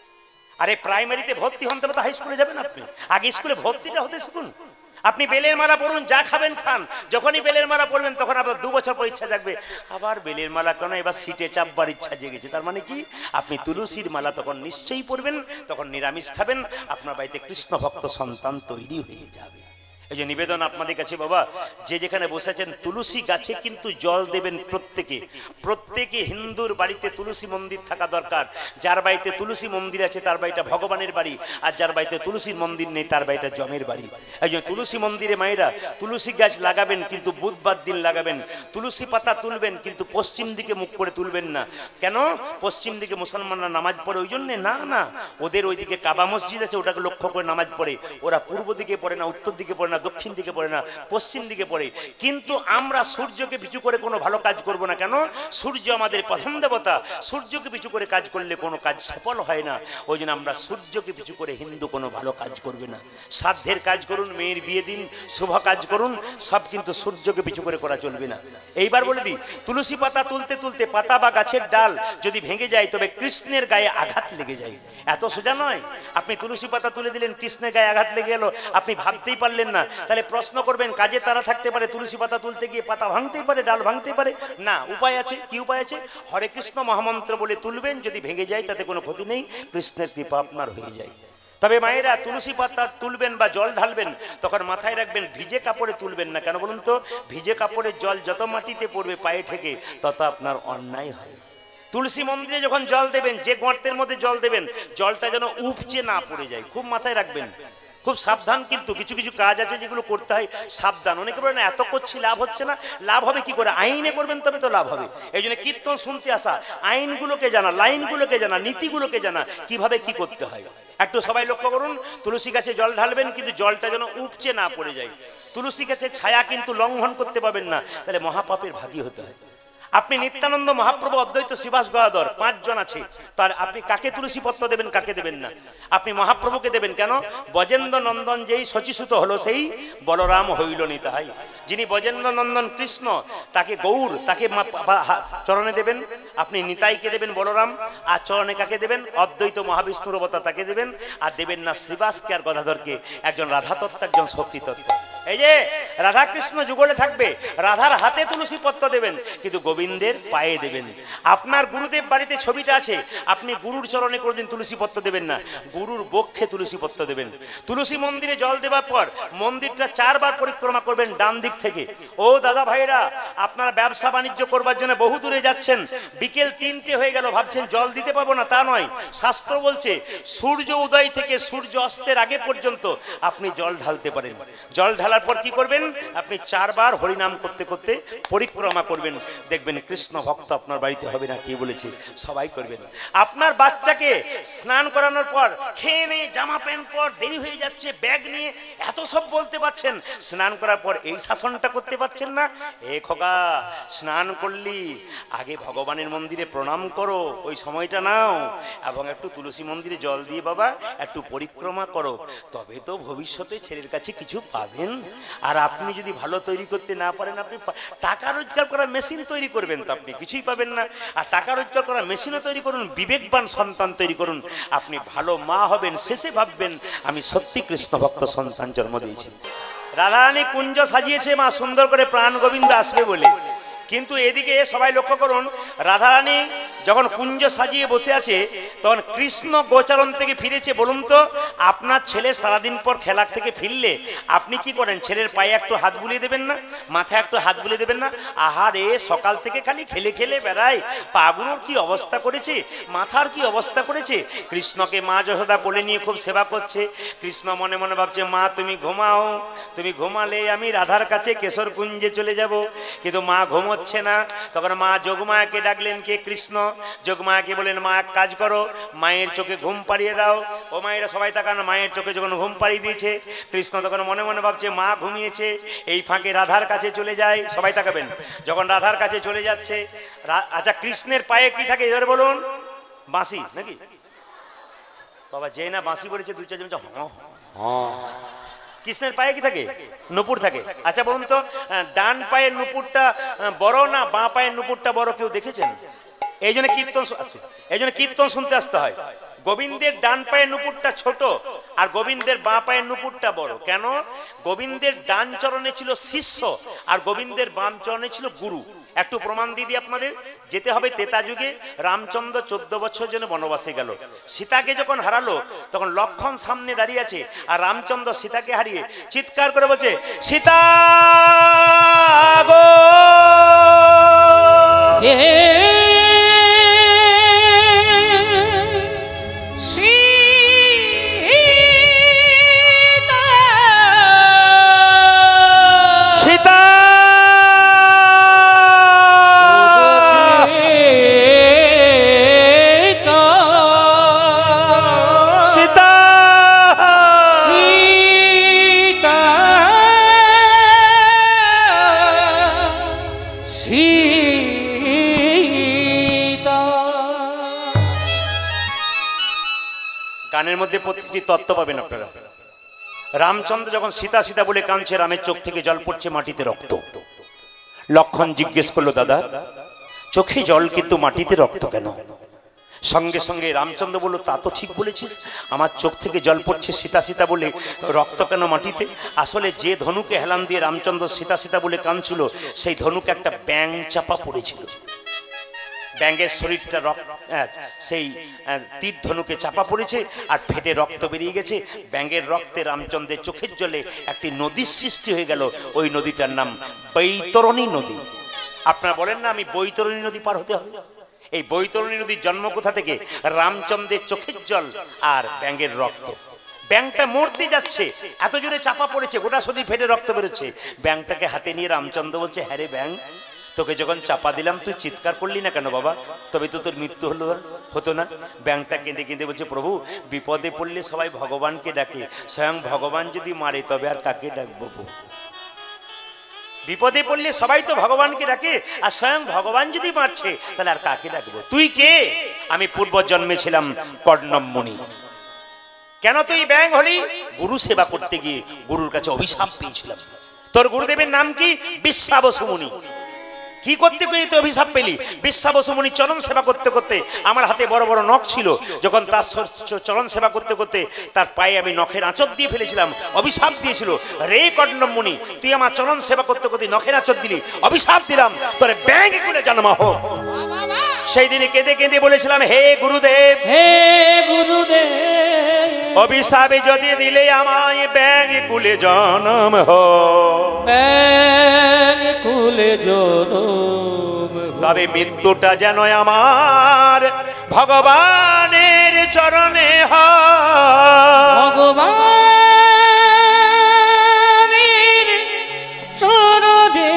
S1: আরে প্রাইমারিতে ভর্তি হন, তবে তো হাই স্কুলে যাবেন আপনি, আগে স্কুলে ভর্তিটা হতে শিখুন। আপনি বেলের মালা পড়ুন, যা খাবেন খান। যখনই বেলের মালা পড়বেন তখন আপনার 2 বছর পর ইচ্ছা জাগবে, আবার বেলের মালা কেন, এবার সিটে চাপবার ইচ্ছা জেগেছে। তার মানে কি? আপনি তুলসীর মালা তখন নিশ্চয়ই পড়বেন, তখন নিরামিষ খাবেন, আপনার বাড়িতে কৃষ্ণ ভক্ত সন্তান তৈরি হয়ে যাবে। এই যে নিবেদন আপনাদের কাছে বাবা, যে যেখানে বসেছেন তুলসী গাছে কিন্তু জল দেবেন প্রত্যেকে। প্রত্যেকে হিন্দুর বাড়িতে তুলসী মন্দির থাকা দরকার। যার বাড়িতে তুলসী মন্দির আছে তার বাড়িটা ভগবানের বাড়ি, আর যার বাড়িতে তুলসীর মন্দির নেই তার বাড়িটা জমের বাড়ি। এই জন্য তুলসী মন্দিরে মায়েরা তুলসী গাছ লাগাবেন, কিন্তু বুধবার দিন লাগাবেন। তুলসী পাতা তুলবেন, কিন্তু পশ্চিম দিকে মুখ করে তুলবেন না। কেন? পশ্চিম দিকে মুসলমানরা নামাজ পড়ে, ওই জন্যে না, না ওদের ওইদিকে কাবা মসজিদ আছে, ওটাকে লক্ষ্য করে নামাজ পড়ে। ওরা পূর্ব দিকে পড়ে না, উত্তর দিকে পড়ে না, দক্ষিণ দিকে পড়ে না, পশ্চিম দিকে পড়ে। কিন্তু আমরা সূর্যকে পিছু করে কোনো ভালো কাজ করব না। কেন? সূর্য আমাদের প্রথম দেবতা, সূর্যকে পিছু করে কাজ করলে কোনো কাজ সফল হয় না। ওই জন্য আমরা সূর্যকে পিছু করে হিন্দু কোনো ভালো কাজ করবে না। শ্রাদ্ধের কাজ করুন, মেয়ের বিয়ে দিন, শুভ কাজ করুন, সব কিন্তু সূর্যকে পিছু করে করা চলবে না। এইবার বলে দিই, তুলসী পাতা তুলতে তুলতে পাতা বা গাছের ডাল যদি ভেঙে যায় তবে কৃষ্ণের গায়ে আঘাত লেগে যায়। এত সোজা নয়। আপনি তুলসী পাতা তুলে দিলেন, কৃষ্ণের গায়ে আঘাত লেগে গেল, আপনি ভাবতেই পারলেন না। তাহলে প্রশ্ন করবেন, কাজে তারা থাকতে পারে, তুলসী পাতা তুলতে গিয়ে পাতা ভাঙতেই পারে, ডাল ভাঙতেই পারে না। উপায় আছে। কি উপায় আছে? হরে কৃষ্ণ মহামন্ত্র বলে তুলবেন, যদি ভেঙে যায় তাতে কোনো ক্ষতি নেই, কৃষ্ণের কৃপা আপনার হয়ে যায়। তবে মায়েরা তুলসী পাতা তুলবেন বা জল ঢালবেন তখন মাথায় রাখবেন ভিজে কাপড়ে তুলবেন না। কেন বলুন তো? ভিজে কাপড়ের জল যত মাটিতে পড়বে পায়ে থেকে তত আপনার অন্যায় হয়। তুলসী মন্দিরে যখন জল দেবেন, যে গর্তের মধ্যে জল দেবেন, জলটা যেন উপচে না পড়ে যায়, খুব মাথায় রাখবেন। খুব সাবধান, কিন্তু কিছু কিছু কাজ আছে যেগুলো করতে হয় সাবধান। অনেকে বলে না এত করছি লাভ হচ্ছে না, লাভ হবে কি করে? আইনে করবেন তবে তো লাভ হবে। এই জন্য কীর্তন শুনতে আসা, আইনগুলোকে জানা, লাইনগুলোকে জানা, নীতিগুলোকে জানা, কিভাবে কি করতে হয়। একটু সবাই লক্ষ্য করুন, তুলসী গাছে জল ঢালবেন, কিন্তু জলটা যেন উপচে না পড়ে যায়। তুলসী গাছের ছায়া কিন্তু লঙ্ঘন করতে পারবেন না, তাহলে মহাপাপের ভাগী হতে হয়। আপনি নিত্যানন্দ মহাপ্রভু, অদ্বৈত শ্রীবাস গদাধর 5 জন আছে, তার আপনি কাকে তুলসী পত্র দেবেন, কাকে দেবেন না? আপনি মহাপ্রভুকে দেবেন। কেন? ব্রজেন্দ্র নন্দন যেই শচীসুত হলো সেই বলরাম হইল নিতাই। যিনি ব্রজেন্দ্র নন্দন কৃষ্ণ, তাকে গৌর, তাকে চরণে দেবেন। আপনি নিতাইকে দেবেন বলরাম, আর চরণে কাকে দেবেন? অদ্বৈত মহাবিষ্ণুর অবতার, তাকে দেবেন। আর দেবেন না শ্রীবাসকে আর গদাধরকে, একজন রাধা তত্ত্ব, একজন শক্তি তত্ত্ব। এই যে রাধা কৃষ্ণ যুগলে থাকবে, রাধার হাতে তুলসী পত্র দেবেন, কিন্তু গোবিন্দের পায়ে দেবেন। আপনার গুরুদেব বাড়িতে ছবিটা আছে, আপনি গুরুর চরণে কোনোদিন তুলসী পত্র দেবেন না, গুরুর বক্ষে তুলসী পত্র দেবেন। তুলসী মন্দিরে জল দেওয়ার পর মন্দিরটা 4 বার পরিক্রমা করবেন ডান দিক থেকে। ও দাদা ভাইরা, আপনারা ব্যবসা বাণিজ্য করবার জন্য বহু দূরে যাচ্ছেন, বিকেল 3টে হয়ে গেল, ভাবছেন জল দিতে পারবো না, তা নয়। শাস্ত্র বলছে সূর্য উদয় থেকে সূর্য অস্তের আগে পর্যন্ত আপনি জল ঢালতে পারেন। জল ঢালার পর কি করবেন? আপনি 4 বার হরিনাম করতে করতে পরিক্রমা করবেন, দেখবেন কৃষ্ণ ভক্ত আপনার বাড়িতে হবে না। কি বলেছি? সবাই করবেন। আপনার বাচ্চাকে স্নান করানোর পর খেয়ে নিয়ে জামা প্যান্ট পর দেরি হয়ে যাচ্ছে, ব্যাগ নিয়ে এত সব বলতে পারছেন, স্নান করার পর এই শাসনটা করতে পারছেন না। এ খোকা, স্নান করলি আগে ভগবানের মন্দিরে প্রণাম করো, ওই সময়টা নাও, এবং একটু তুলসী মন্দিরে জল দিয়ে বাবা একটু পরিক্রমা করো, তবে তো ভবিষ্যতে ছেলের কাছে কিছু পাবেন। আর আপনি যদি ভালো তৈরি করতে না পারেন, আপনি টাকা রোজগার করা মেশিন তৈরি করবেন তো আপনি কিছুই পাবেন না। আর টাকা রোজগার করা মেশিনও তৈরি করুন, বিবেকবান সন্তান তৈরি করুন, আপনি ভালো মা হবেন, শেষে ভাববেন আমি সত্যি কৃষ্ণ ভক্ত সন্তান জন্ম দিয়েছি। রাধারানী কুঞ্জ সাজিয়েছে মা সুন্দর করে, প্রাণ গোবিন্দ আসবে বলে। কিন্তু এদিকে সবাই লক্ষ্য করুন, রাধারানী যখন কুঞ্জ সাজিয়ে বসে আছে, তখন কৃষ্ণ গোচারণ থেকে ফিরেছে। বলুন তো, আপনার ছেলে সারাদিন পর খেলা থেকে ফিরলে আপনি কি করেন? ছেলের পায়ে একটু হাত বুলিয়ে দেবেন না? মাথায় একটু হাত বুলিয়ে দেবেন না? আহারে, সকাল থেকে খালি খেলে খেলে বেড়ায়, পাগুলোর কি অবস্থা করেছে, মাথার কি অবস্থা করেছে। কৃষ্ণকে মা যশোদা কোলে নিয়ে খুব সেবা করছে। কৃষ্ণ মনে মনে ভাবছে, মা তুমি ঘুমাও, তুমি ঘুমালে আমি রাধার কাছে কেশর কুঞ্জে চলে যাব। কিন্তু মা ঘুমোচ্ছে না। তখন মা যোগমায়াকে ডাকলেন, কে? কৃষ্ণ। যোগমায়াকে বলেন, মা এক কাজ করো, মায়ের চোখে ঘুম পাড়িয়ে দাও। ও মায়েরা সবাই তাকান, মায়ের চোখে যখন ঘুম পাড়িয়ে দিয়েছে, কৃষ্ণ তখন মনে মনে ভাবছে মা ঘুমিয়েছে, এই ফাঁকে রাধার কাছে চলে যায়। সবাই তাকাবেন, যখন রাধার কাছে চলে যাচ্ছে, আচ্ছা কৃষ্ণের পায়ে কি থাকে এবার বলুন? বাঁশি নাকি বাবা? যে না বাঁশি বলেছে 2-4 জন কৃষ্ণের পায়ে কি থাকে? নুপুর থাকে। আচ্ছা বলুন তো, ডান পায়ের নুপুরটা বড় না বাঁ পায়ের নুপুরটা বড়? কেউ দেখেছেন? এই জন্য কীর্তন শুনতে আসতে হয়। গোবিন্দের ডান পায়ের নুপুরটা ছোট আর গোবিন্দের বাঁ পায়ের নুপুরটা বড়। কেন? গোবিন্দের ডান চরণে ছিল শিষ্য আর গোবিন্দের বাম চরণে ছিল গুরু। একটু প্রমাণ দিয়ে দিই আপনাদের, যেতে হবে ত্রেতা যুগে। রামচন্দ্র 14 বছর জন্য বনবাসে গেল। সীতাকে যখন হারালো, তখন লক্ষণ সামনে দাঁড়িয়ে আছে, আর রামচন্দ্র সীতাকে হারিয়ে চিৎকার করে বলছে, সীতা গো। গানের মধ্যে প্রত্যেকটি তত্ত্ব পাবেন আপনারা। রামচন্দ্র যখন সীতা সীতা বলে কাঁদছে, রামের চোখ থেকে জল পড়ছে, মাটিতে রক্ত। লক্ষণ জিজ্ঞেস করলো, দাদা চোখে জল কিন্তু মাটিতে রক্ত কেন? সঙ্গে সঙ্গে রামচন্দ্র বলল, তা তো ঠিক বলেছিস, আমার চোখ থেকে জল পড়ছে সীতা সীতা বলে, রক্ত কেন মাটিতে? আসলে যে ধনুকে হেলান দিয়ে রামচন্দ্র সীতা সীতা বলে কাঁদছিল, সেই ধনুকে একটা ব্যাঙ চাপা পড়েছিল। ব্যাঙের শরীরটা সেই তীর ধনুকে চাপা পড়েছে আর ফেটে রক্ত বেরিয়ে গেছে। ব্যাঙের রক্তে রামচন্দ্রের চোখের জলে একটি নদীর সৃষ্টি হয়ে গেল। ওই নদীটার নাম বৈতরণী নদী। আপনারা বলেন না, আমি বৈতরণী নদী পার হতে হবে। এই বৈতরণী নদীর জন্ম কোথা থেকে? রামচন্দ্রের চোখের জল আর ব্যাঙের রক্ত। ব্যাঙটা মরতে যাচ্ছে, এত জোরে চাপা পড়েছে, গোটা শরীর ফেটে রক্ত বেরোচ্ছে। ব্যাঙটাকে হাতে নিয়ে রামচন্দ্র বলছে, হ্যাঁ রে ব্যাঙ, তোকে যখন চাপা দিলাম তুই চিৎকার করলি না কেন বাবা? তবে তো তোর মৃত্যু হতো না। ব্যাঙটা কেঁদে কেঁদে বলছে, প্রভু বিপদে পড়লে সবাই ভগবানকে ডাকে, স্বয়ং ভগবান যদি মারে তবে আর কাকে ডাকবো? বিপদে পড়লে সবাই তো ভগবানকে ডাকে, আর স্বয়ং ভগবান যদি মারছে তাহলে আর কাকে ডাকবো? তুই কে? আমি পূর্ব জন্মে ছিলাম কর্ণম মুনি। কেন তুই ব্যাং হলি? গুরু সেবা করতে গিয়ে গুরুর কাছে অভিশাপ পেয়েছিলাম। তোর গুরুদেবের নাম কি? বিশ্বাবসু মুনি। কি করতে গিয়ে তুই অভিশাপ পেলি? বিশ্বাবসু মুনি চরণ সেবা করতে করতে, আমার হাতে বড় বড় নখ ছিল, যখন তার চরণ সেবা করতে করতে তার পায়ে আমি নখের আঁচড় দিয়ে ফেলেছিলাম, অভিশাপ দিয়েছিল, রে কর্ণম মুনি তুই আমার চরণ সেবা করতে করতে নখের আঁচড় দিলি, অভিশাপ দিলাম তোর ব্যাং কুলে জন্ম হোক। সেই দিনে কেঁদে কেঁদে বলেছিলাম, হে গুরুদেব,
S2: হে গুরুদেব,
S1: অভিশাপে যদি দিলে আমায় ব্যাং কুলে জন্ম হোক,
S2: ব্যাং কুলে জনম
S1: তবে মৃত্যুটা যেন আমার ভগবানের চরণে হয়।
S2: ভগবানের চরণে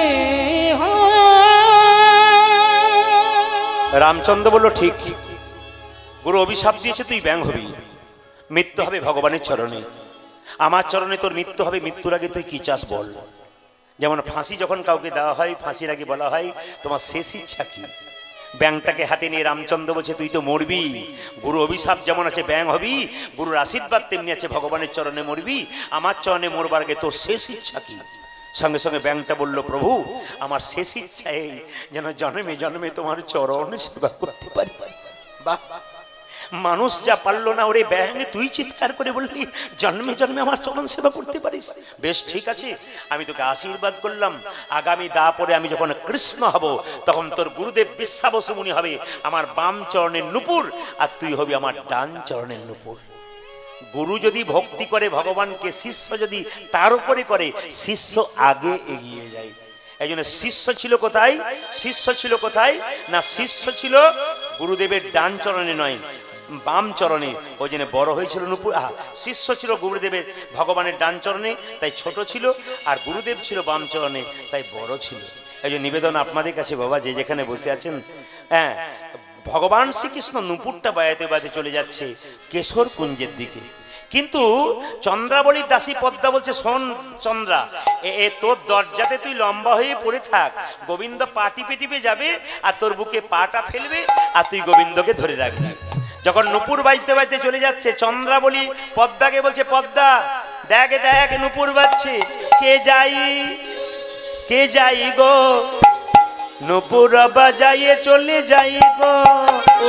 S1: রামচন্দ্র বলল, ঠিক, গুরু অভিশাপ দিয়েছে তুই ব্যাং হবি, মৃত্যু হবে ভগবানের চরণে, আমার চরণে তোর মৃত্যু হবে। মৃত্যুর আগে তুই কি চাস বল? যেমন ফাঁসি যখন কাউকে দেওয়া হয়, ফাঁসির আগে বলা হয় তোমার শেষ ইচ্ছা কি? ব্যাংটাকে হাতে নিয়ে রামচন্দ্র বলছে, তুই তো মরবি, গুরু অভিশাপ যেমন আছে ব্যাং হবি, গুরুর আশীর্বাদ তেমনি আছে ভগবানের চরণে মরবি, আমার চরণে মরবার আগে তোর শেষ ইচ্ছা কি? সঙ্গে সঙ্গে ব্যাংটা বলল, প্রভু আমার শেষ ইচ্ছা এই যেন জন্মে জন্মে তোমার চরণ সেবা করতে পারি। বাহ, মানুষ যা পারলো না, ওরে ব্যাং তুই চিৎকার করে বললি জন্মে জন্মে আমার চরণ সেবা করতে পারিস। বেশ ঠিক আছে, আমি তোকে আশীর্বাদ করলাম, আগামী দা পরে আমি যখন কৃষ্ণ হব তখন তোর গুরুদেব বিশ্বাবসু মুনি হবে আমার বাম চরণের নূপুর, আর তুই হবি আমার ডান চরণের নূপুর। গুরু যদি ভক্তি করে ভগবানকে, শিষ্য যদি তার উপরে করে, শিষ্য আগে এগিয়ে যায়। এই জন্য শিষ্য ছিল কোথায়? শিষ্য ছিল কোথায় না, শিষ্য ছিল গুরুদেবের ডান চরণে নয়, বাম চরণে। ওই জন্য বড় হয়েছিল নূপুর। শিষ্য ছিল গুরুদেবের ভগবানের ডান চরণে, তাই ছোট ছিল, আর গুরুদেব ছিল বাম চরণে, তাই বড় ছিল। এই যে নিবেদন আপনাদের কাছে বাবা, যে যেখানে বসে আছেন, হ্যাঁ, ভগবান শ্রীকৃষ্ণ নূপুরটা বায়াতে বায়াতে চলে যাচ্ছে কেশর কুঞ্জের দিকে, কিন্তু চন্দ্রাবলীর দাসী পদ্মা বলছে, শোন চন্দ্রা, এ তোর দরজাতে তুই লম্বা হয়ে পড়ে থাক, গোবিন্দ পা টিপে টিপে যাবে আর তোর বুকে পাটা ফেলবে, আর তুই গোবিন্দকে ধরে রাখবি। যখন নূপুর বাজতে বাজতে চলে যাচ্ছে, চন্দ্রাবলী পদ্মাকে বলছে, পদ্মা দেখ দেখ নূপুর বাজছে, কে যাই কে যাই গো, নূপুর বাজাইয়ে চলে যাই গো,
S2: ও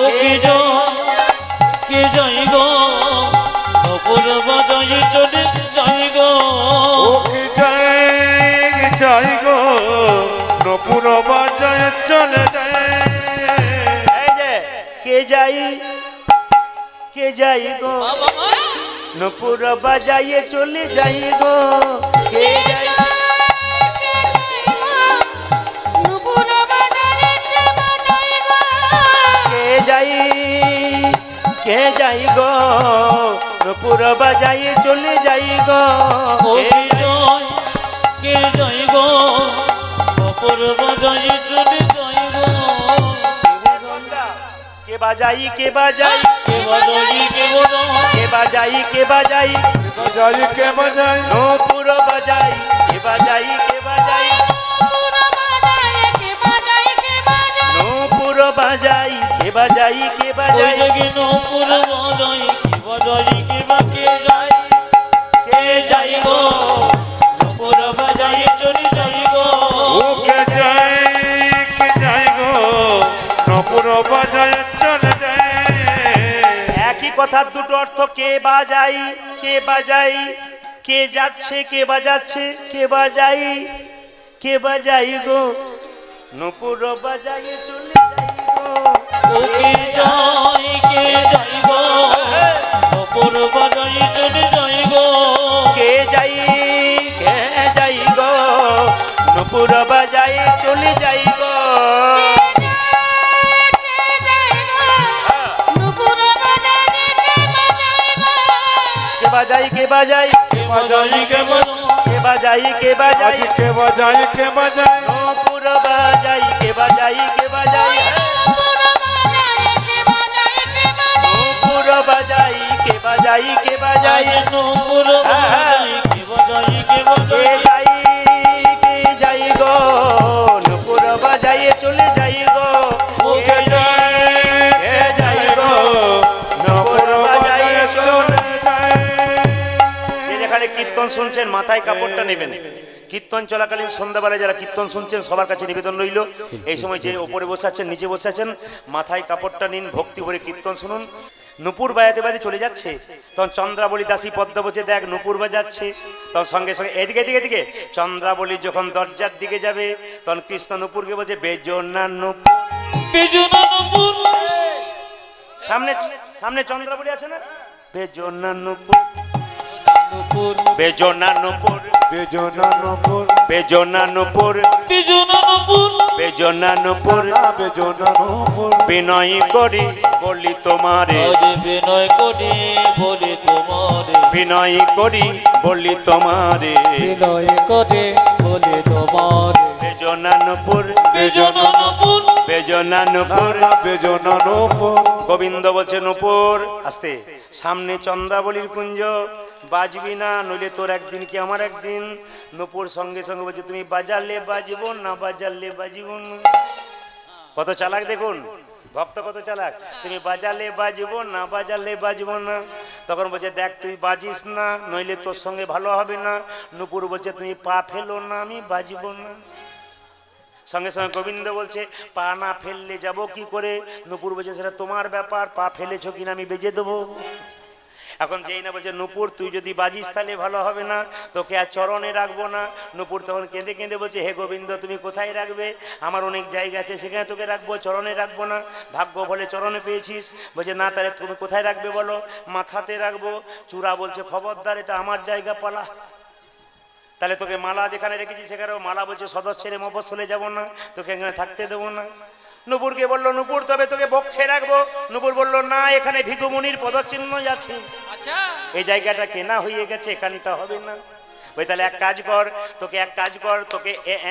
S2: কে যাই গো, নূপুর বাজাইয়ে চলে যাই গো,
S3: ও কে যাই গো, নূপুর বাজাইয়ে চলে যায়।
S1: এই যে কে যাই গো, নূপুর বাজাইয়ে চলে যাই গো, কে যাই কে যাই গো, নূপুর বাজাইয়ে চলে যাই গো,
S2: কে যাই গো, নূপুর বাজাইয়ে চলে যাই গো,
S1: কে বাজাই কে বাজাই
S2: কে বাজাই কে বাজাই,
S1: কে বাজাই কে বাজাই,
S3: বাজাই কে বাজাই,
S1: নূপুর বাজাই কে বাজাই, কে বাজাই নূপুর বাজাই কে বাজাই, কে বাজাই
S2: নূপুর বাজাই কে বাজাই, কে যাই কে যাই গো, নূপুর বাজাইয়ে চলে যাই গো,
S3: ও কে যাই গো, নূপুর বাজাইয়ে চলে যায়।
S1: একই কথার দুটো অর্থ, কে বাজাই কে বাজাই, কে যাচ্ছে কে বাজাচ্ছে, কে বাজাই গো, নূপুর বাজাইয়ে চলে যাই গো,
S2: ও কে যাই গো, নূপুর বাজাইয়ে চলে যাই গো,
S1: কে যাই গো, নূপুর বাজাইয়ে চলে যাই গো, কে বাজাই কে বাজাই,
S3: কে বাজাই কে
S1: কে বাজাই কে বাজাই,
S3: কে বাজাই কে বাজাই,
S1: নূপুর বাজাই কে বাজাই, কে বাজাই নূপুর বাজাই কে বাজাই, কে বাজাই
S2: নূপুর বাজাই কে বাজাই, কে
S1: কে
S2: বাজাই,
S1: যাই গো, শুনছেন মাথায় কাপড়টা নেবেন। কীর্তন চলাকালীন সন্ধ্যাবেলায় যারা কীর্তন শুনছেন সবার কাছে নিবেদন রইল, এই সময় যে ওপরে বসে আছেন নিচে বসে আছেন মাথায় কাপড়টা নিন, ভক্তি ভরে কীর্তন শুনুন। নুপুর বাজাতে বাজে চলে যাচ্ছে, তখন চন্দ্রাবলী দাসী পদ্মা বলছে দেখ নুপুর বাজাচ্ছে। তখন সঙ্গে সঙ্গে এদিকে এদিকে এদিকে চন্দ্রাবলী যখন দরজার দিকে যাবে তখন কৃষ্ণ নুপুরকে বলছে বেজনা নুপুর,
S2: বেজনা নুপুর।
S1: সামনে সামনে চন্দ্রাবলী আছে না, বেজনা নুপুর
S2: নুপুর
S1: বেজনা নুপুর
S3: বেজনা নপুর
S1: বেজনা নুপুর
S2: বেজনা নুপুর
S1: বেজনা নুপুর
S3: বেজনা নপুর
S1: বিনয় করি বলি তোমারে,
S2: আজ বিনয় করি বলি তোমারে,
S1: বিনয় করি বলি তোমারে,
S2: বিনয় করে বলি তোমারে।
S1: বেজনা নুপুর
S2: বেজনা নুপুর
S1: বেজনা নুপুর।
S3: বেজনা নপুর
S1: গোবিন্দ বলছে নুপুর আস্তে, সামনে চন্দ্রাবলীর কুঞ্জ, বাজবি না নইলে তোর একদিন কি আমার একদিন। নুপুর সঙ্গে সঙ্গে বলছে তুমি বাজালে বাজবো না বাজালে বাজবো না। কত চালাক দেখুন ভক্ত, কত চালাক। তুমি বাজালে বাজবো না বাজালে বাজবো না। তখন বলছে দেখ তুই বাজিস না নইলে তোর সঙ্গে ভালো হবে না। নুপুর বলছে তুমি পা ফেলো না আমি বাজবো না। সঙ্গে সঙ্গে গোবিন্দ বলছে পা না ফেললে যাব কি করে। নুপুর বলছে সেটা তোমার ব্যাপার, পা ফেলেছো কিনা আমি বেজে দেবো। এখন যেই না বলছে নুপুর তুই যদি বাজিস তাহলে ভালো হবে না, তোকে আর চরণে রাখবো না। নুপুর তখন কেঁদে কেঁদে বলছে হে গোবিন্দ তুমি কোথায় রাখবে, আমার অনেক জায়গা আছে সেখানে তোকে রাখবো, চরণে রাখবো না। ভাগ্য বলে চরণে পেয়েছিস। বলছে না তাহলে তুমি কোথায় রাখবে বলো। মাথাতে রাখবো। চূড়া বলছে খবরদার এটা আমার জায়গা, পালা। তাহলে তোকে মালা যেখানে রেখেছি সেখানেও মালা বলছে সদস্যের মফস্বলে যাব না, তোকে এখানে থাকতে দেবো না। নুপুরকে বললো নুপুর তবে তোকে বক্ষে রাখবো। নুপুর বললো না এখানে ভিগুমুনির পদচিহ্ন আছে, এই জায়গাটা কেনা হয়ে গেছে, এখানটা হবে না। ওই তাহলে এক কাজ কর, তোকে এক কাজ কর, তোকে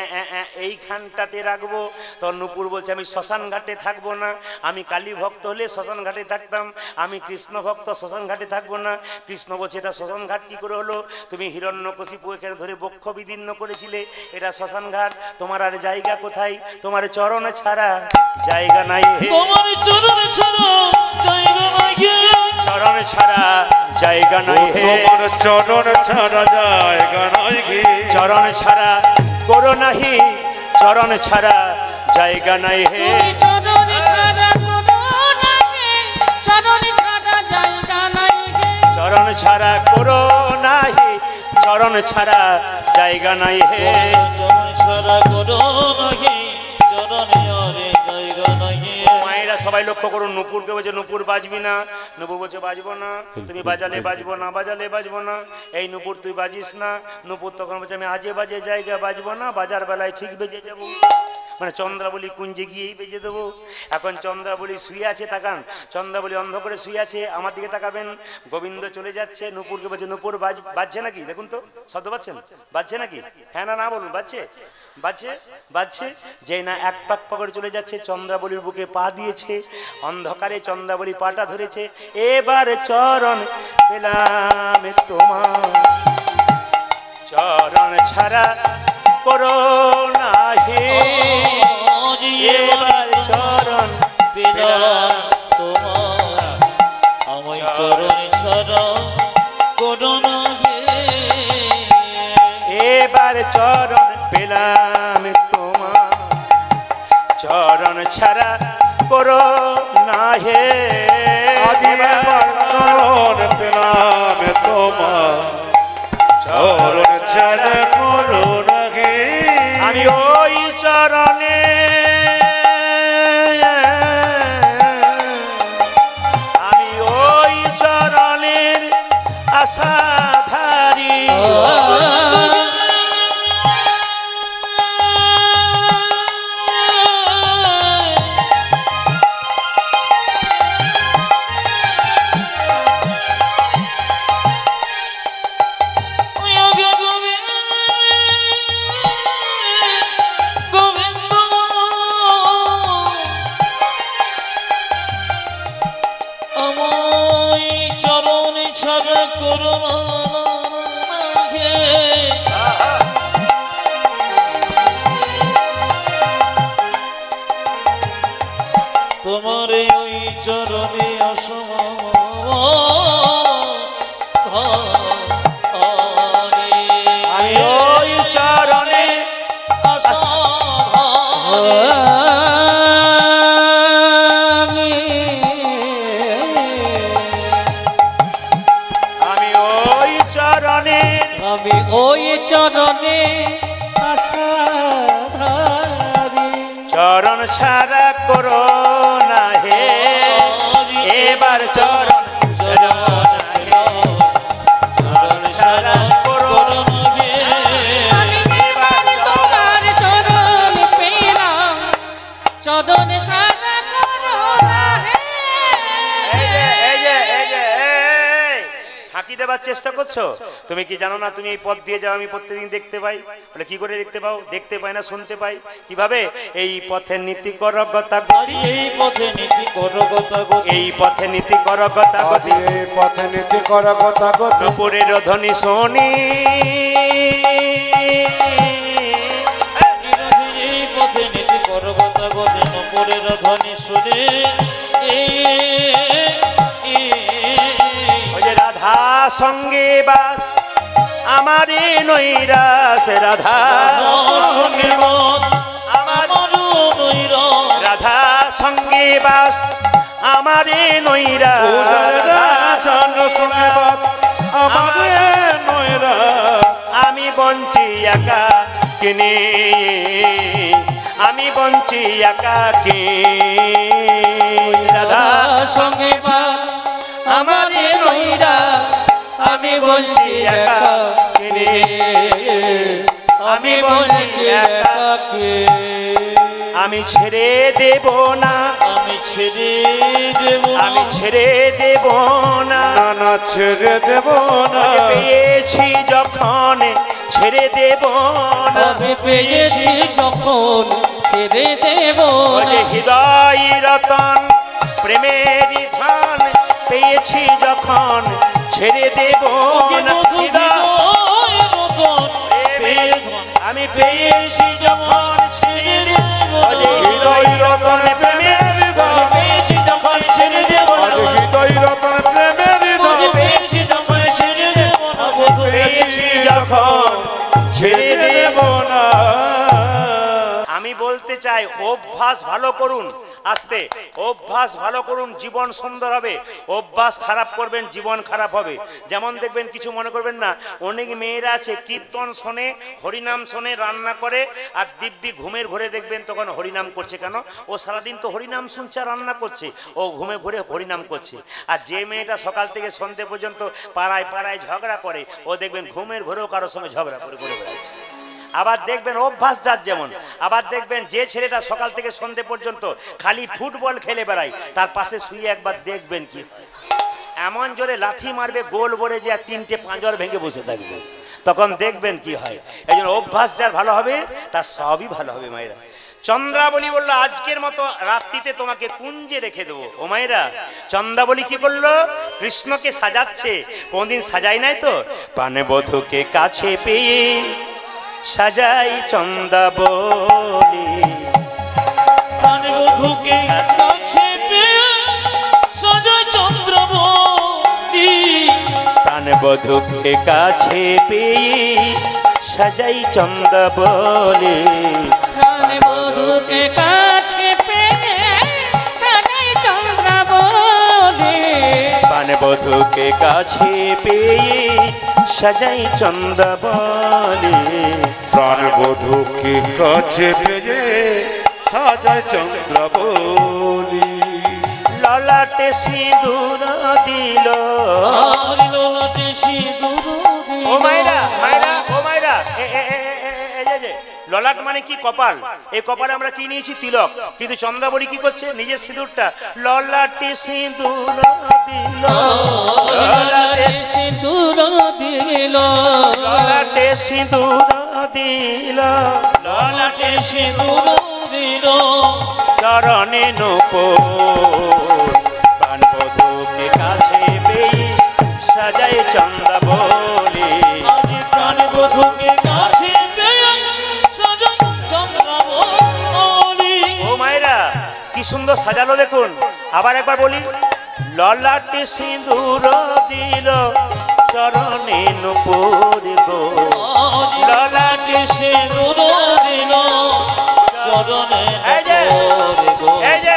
S1: এইখানটাতে রাখবো। তখন নুপুর বলছে আমি শ্মশান ঘাটে থাকবো না, আমি কালী ভক্ত হলে শ্মশান ঘাটে থাকতাম, আমি কৃষ্ণ ভক্ত শ্মশান ঘাটে থাকবো না। কৃষ্ণ বলছে এটা শ্মশান ঘাট কি করে হলো, তুমি হিরণ্যকশিপু এখানে ধরে বক্ষ বিদীর্ণ করেছিলে, এটা শ্মশান ঘাট, তোমার আর জায়গা কোথায়, তোমার চরণ ছাড়া জায়গা নাই হে,
S2: তোমার চরণ ছাড়া জায়গা নাই হে,
S1: চরণ ছাড়া জায়গা নাই হে,
S3: তোমার চরণ ছাড়া জায়গা নাই হে,
S1: চরণ ছাড়া করো নাহি, চরণ ছাড়া জায়গা নাই হে,
S4: তুমি চরণ ছাড়া করো নাহি, চরণ ছাড়া জায়গা নাই হে,
S1: চরণ ছাড়া করো নাহি, চরণ ছাড়া জায়গা নাই হে।
S2: চরণ ছাড়া করো নাহি, চরণে আরে জায়গা নাই হে।
S1: মায়েরা সবাই লক্ষ্য করুন, নুপুরকে বলছে নুপুর বাজবি না। নুপুর বলছে বাজবো না, তুমি বাজালে বাজবো না বাজালে বাজবো না। এই নুপুর তুই বাজিস না। নুপুর তখন বলছে আমি আজে বাজে জায়গা বাজবো না, বাজার বেলায় ঠিক বেজে যাবো, মানে চন্দ্রাবলী কুঞ্জে গিয়েই বেজে দেবো। এখন চন্দ্রাবলী শুয়ে আছে, তাকান, চন্দ্রাবলী অন্ধ করে শুয়ে আছে, আমার দিকে তাকাবেন। গোবিন্দ চলে যাচ্ছে, নুপুরকে বলছে নুপুর বাজছে নাকি, দেখুন তো শব্দ পাচ্ছেন, বাজছে নাকি, হ্যাঁ না না বলুন, বাজছে বাজছে বাজছে। যেই না এক পাক পকড়ে চলে যাচ্ছে, চন্দ্রাবলীর বুকে পা দিয়েছে, অন্ধকারে চন্দ্রাবলী পাটা ধরেছে। এবার চরণ পেলাম তোমার, চরণ ছাড়া করো নাহি, এবার চরণ
S2: পেলাম তোমার, আমার চরণ ছাড়া করো নাহি,
S1: এবার চরণ পেলাম তোমার, চরণ ছাড়া করো না হে,
S3: এবার চরণ পেলাম তোমার, চরণ ছাড়া করো নাহি,
S1: আমি ওই চরণে আমি ওই চরণের আশাধারী,
S4: চরণে আশাধারী
S1: চরণ ছাড়া করো না হে এবার চরণ চরণ ছাড়া করো
S4: আমি এবার তোমার চরণ পেলাম চরণ ছাড়া করো না হে
S1: ফাঁকি দেবার চেষ্টা করছো? তুমি কি জানো না তুমি এই পথ দিয়ে যাও, আমি প্রত্যেকদিন দেখতে পাই। বলে কি করে দেখতে পাও? দেখতে পাই না, শুনতে পাই। কিভাবে? এই পথে নীতি করো গতাগতি,
S2: এই পথে নীতি করো গতাগতি,
S1: এই পথে নীতি করো গতাগতি,
S3: এই পথে নীতি কর গতাগতি,
S1: দুপুরের ধ্বনি শোনি,
S2: এই পথে নীতি করো গতাগতি, নুপুরের ধ্বনি শুনে
S1: রাধা সঙ্গে বাস আমারে নৈরাস, রাধা
S2: সঙ্গে
S1: আমার
S2: নৈরাস,
S1: রাধা সঙ্গে বাস আমারে নৈরাস,
S3: আমাদের নয়রা
S1: আমি বঞ্চি একা কিনে, আমি বঞ্চি একা কে, রাধা
S2: সঙ্গে আমার নৈরা, আমি বলছি একা
S1: কিনে, আমি বঞ্চি একা, আমি ছেড়ে দেব না,
S2: আমি ছেড়ে দেব,
S1: আমি ছেড়ে দেব না,
S3: না ছেড়ে দেব না,
S1: পেয়েছি যখন ছেড়ে দেব না,
S4: আমি পেয়েছি যখন ছেড়ে দেব না
S1: হৃদয় রতন প্রেমের ধান পেয়েছি যখন ছেড়ে দেব না, আমি পেয়েছি যখন ছেড়ে দেব, হৃদয় রতন প্রেমের ধান পেয়েছি যখন ছেড়ে দেব না,
S3: হৃদয় রতন প্রেমের
S1: পেয়েছি যখন ছেড়ে দেব না, পেয়েছি যখন ছেড়ে দেব
S3: না।
S1: আমি বলতে চাই অভ্যাস ভালো করুন, আস্তে অভ্যাস ভালো করুন, জীবন সুন্দর হবে। অভ্যাস খারাপ করবেন, জীবন খারাপ হবে। যেমন দেখবেন, কিছু মনে করবেন না, অনেক মেয়েরা আছে কীর্তন শোনে, হরিনাম শোনে, রান্না করে, আর দিব্যি ঘুমের ঘরে দেখবেন তখন হরিনাম করছে। কেন? ও সারাদিন তো হরিনাম শুনছে আর রান্না করছে, ও ঘুমে ঘুরে হরিনাম করছে। আর যে মেয়েটা সকাল থেকে সন্ধ্যে পর্যন্ত পাড়ায় পাড়ায় ঝগড়া করে, ও দেখবেন ঘুমের ঘরেও কারোর সঙ্গে ঝগড়া করে ঘুরে বেড়াচ্ছে। আবার দেখবেন অভ্যাস যার যেমন, আবার দেখবেন যে ছেলেটা সকাল থেকে সন্ধ্যে পর্যন্ত খালি ফুটবল খেলে বেড়ায়, তার পাশে শুয়ে একবার দেখবেন কি এমন জোরে লাথি মারবে গোল বলে যে আর তিনটে পাঁজর ভেঙে বসে থাকবে, তখন দেখবেন কি হয়। এই জন্য অভ্যাস যার ভালো হবে তার সবই ভালো হবে। মায়েরা, চন্দ্রাবলী বললো আজকের মতো রাত্রিতে তোমাকে কুঞ্জে রেখে দেবো। ও মায়েরা, চন্দ্রাবলী কি করলো? কৃষ্ণকে সাজাচ্ছে। কোনদিন সাজাই নাই তো? প্রাণবধূকে কাছে পেয়ে সাজাই চন্দ্রাবলী,
S2: প্রাণবধূকে কাছে পেয়ে সাজাই চন্দ্রাবলী,
S1: প্রাণবধূকে কাছে পেয়ে সাজাই চন্দ্রাবলী,
S4: প্রাণবধূকে কাছে পেয়ে সাজাই চন্দ্রাবলী,
S1: প্রাণবধূকে কাছে পেয়ে সাজাই চন্দ্রাবলী,
S3: প্রাণবধূকে কাছে পেয়ে সাজায় চন্দ্রাবলী,
S1: ললাটে সিঁদুর দিল।
S2: ললাটে সিঁদুর দিল।
S1: ও মায়েরা, মায়েরা, ও মায়েরা, ললাট মানে কি? কপাল। এই কপালে আমরা কি নিয়েছি? তিলক। কিন্তু চন্দ্রাবলী কি করছে? নিজের সিঁদুরটা ললাটে সিঁদুর দিল,
S4: ললাটে সিঁদুর দিল,
S1: ললাটে সিঁদুর দিল,
S2: ললাটে সিঁদুর দিল,
S1: চরণে নূপুর, প্রাণবধূকে কাছে পেয়ে সাজাই চন্দ্রাবলী,
S2: প্রাণবধূকে কাছে পেয়ে সাজাই চন্দ্রাবলী।
S1: ও মায়েরা, কি সুন্দর সাজালো দেখুন। আবার একবার বলি, ললাটে সিঁদুর দিল, চরণে নূপুর গো,
S2: ললাটে সিঁদুর দিল, চরণে নূপুর গো।
S1: এই যে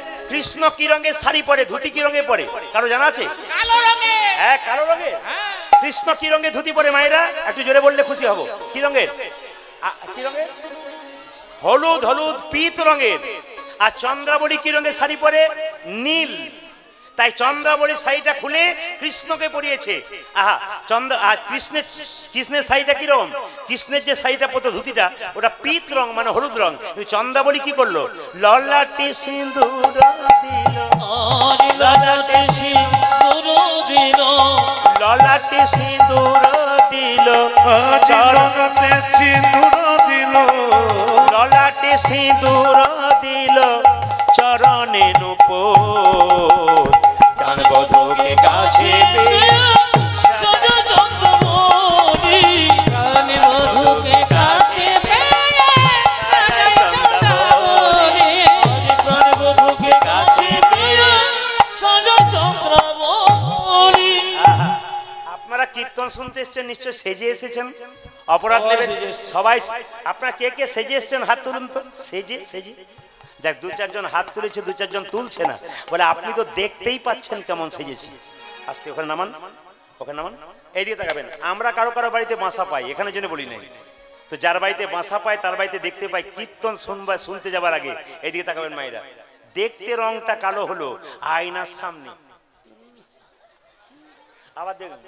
S1: কৃষ্ণ কি রঙের শাড়ি পরে, ধুতি কি রঙে পরে, কারো জানা আছে?
S4: কালো রঙে।
S1: হ্যাঁ, কালো রঙের। কৃষ্ণ কি রঙের ধুতি পরে মায়েরা? একটু জোরে বললে খুশি হব। কি রঙের? কি রঙের? হলুদ হলুদ পিত রঙের। আর চন্দ্রাবলী কি রঙের শাড়ি পরে? নীল। তাই চন্দ্রাবলী শাড়িটা খুলে কৃষ্ণকে পরিয়েছে। আহা চন্দ্র আর কৃষ্ণের শাড়িটা কিরকম? কৃষ্ণের যে শাড়িটা পরতো ধুতিটা ওটা পিত রং মানে হলুদ রং। চন্দ্রাবলী কি করলো? ললাটে সিঁদুর দিল,
S2: ললাটে সিঁদুর দিল,
S1: ললাটে সিঁদুর দিল,
S3: চরণে সিঁদুর দিল,
S1: ললাটে সিঁদুর দিল, চরণে নূপুর, কান বধূকে কাছে পেয়ে
S2: সাজা চন্দ্রমণি,
S4: কানে বধূকে কাছে পেয়ে সাজাই চন্দ্রাবলী।
S2: প্রাণ বধূকে কাছে পেয়ে সাজা চন্দ্রমণি।
S1: আপনারা কীর্তন শুনতে এসছেন, নিশ্চয় সেজে এসেছেন। অপরাধ নেবেন সবাই। আপনারা কে কে সেজে এসছেন হাত তুলুন তো। সেজে সেজে যাক, দু চারজন হাত তুলেছে, দু চারজন তুলছে না। বলে আপনি তো দেখতেই পাচ্ছেন কেমন সেজেছি। আস্তে ওখানে নামান, ওখানে নামান, এই দিকে তাকাবেন। আমরা কারো কারো বাড়িতে বাসা পাই, এখানে জন্য বলি নাই। তো যার বাড়িতে বাসা পায় তার বাড়িতে দেখতে পাই কীর্তন শুনতে যাবার আগে এইদিকে তাকাবেন মায়েরা। দেখতে রংটা কালো হলো আয়নার সামনে। আবার দেখুন,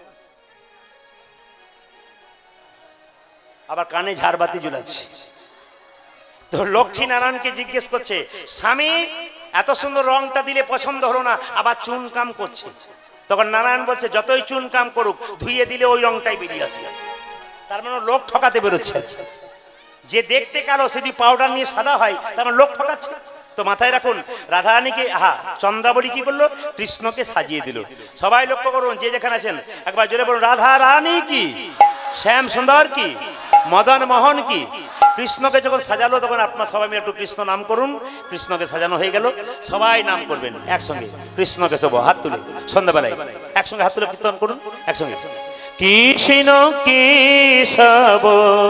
S1: আবার কানে ঝাড়বাতি ঝুলাচ্ছে। তো লক্ষ্মী নারায়ণকে জিজ্ঞেস করছে, স্বামী এত সুন্দর রংটা দিলে পছন্দ হলো না, আবার চুন কাম করছে। তখন নারায়ণ বলছে, যতই চুন কাম করুক ধুইয়ে দিলে ওই রংটাই বেরিয়ে আসে। তার মানে লোক ঠকাতে বেরোচ্ছে। যে দেখতে কালো সেদি পাউডার নিয়ে সাদা হয়, তার মানে লোক ঠকাচ্ছে। তো মাথায় রাখুন, রাধারানীকে চন্দ্রাবলী কি করলো? কৃষ্ণকে সাজিয়ে দিল। সবাই লক্ষ্য করুন, যে যেখানে আছেন একবার জোরে বলুন, রাধা রানী কি, শ্যাম সুন্দর কি, মদন মোহন কি। কৃষ্ণকে যখন সাজালো তখন আপনার সবাই মিলে একটু কৃষ্ণ নাম করুন। কৃষ্ণকে সাজানো হয়ে গেল, সবাই নাম করবেন একসঙ্গে। কৃষ্ণকে সব হাত তুলে সন্ধ্যাবেলায় একসঙ্গে হাত তুলে কীর্তন করুন একসঙ্গে। কৃষ্ণ কেশব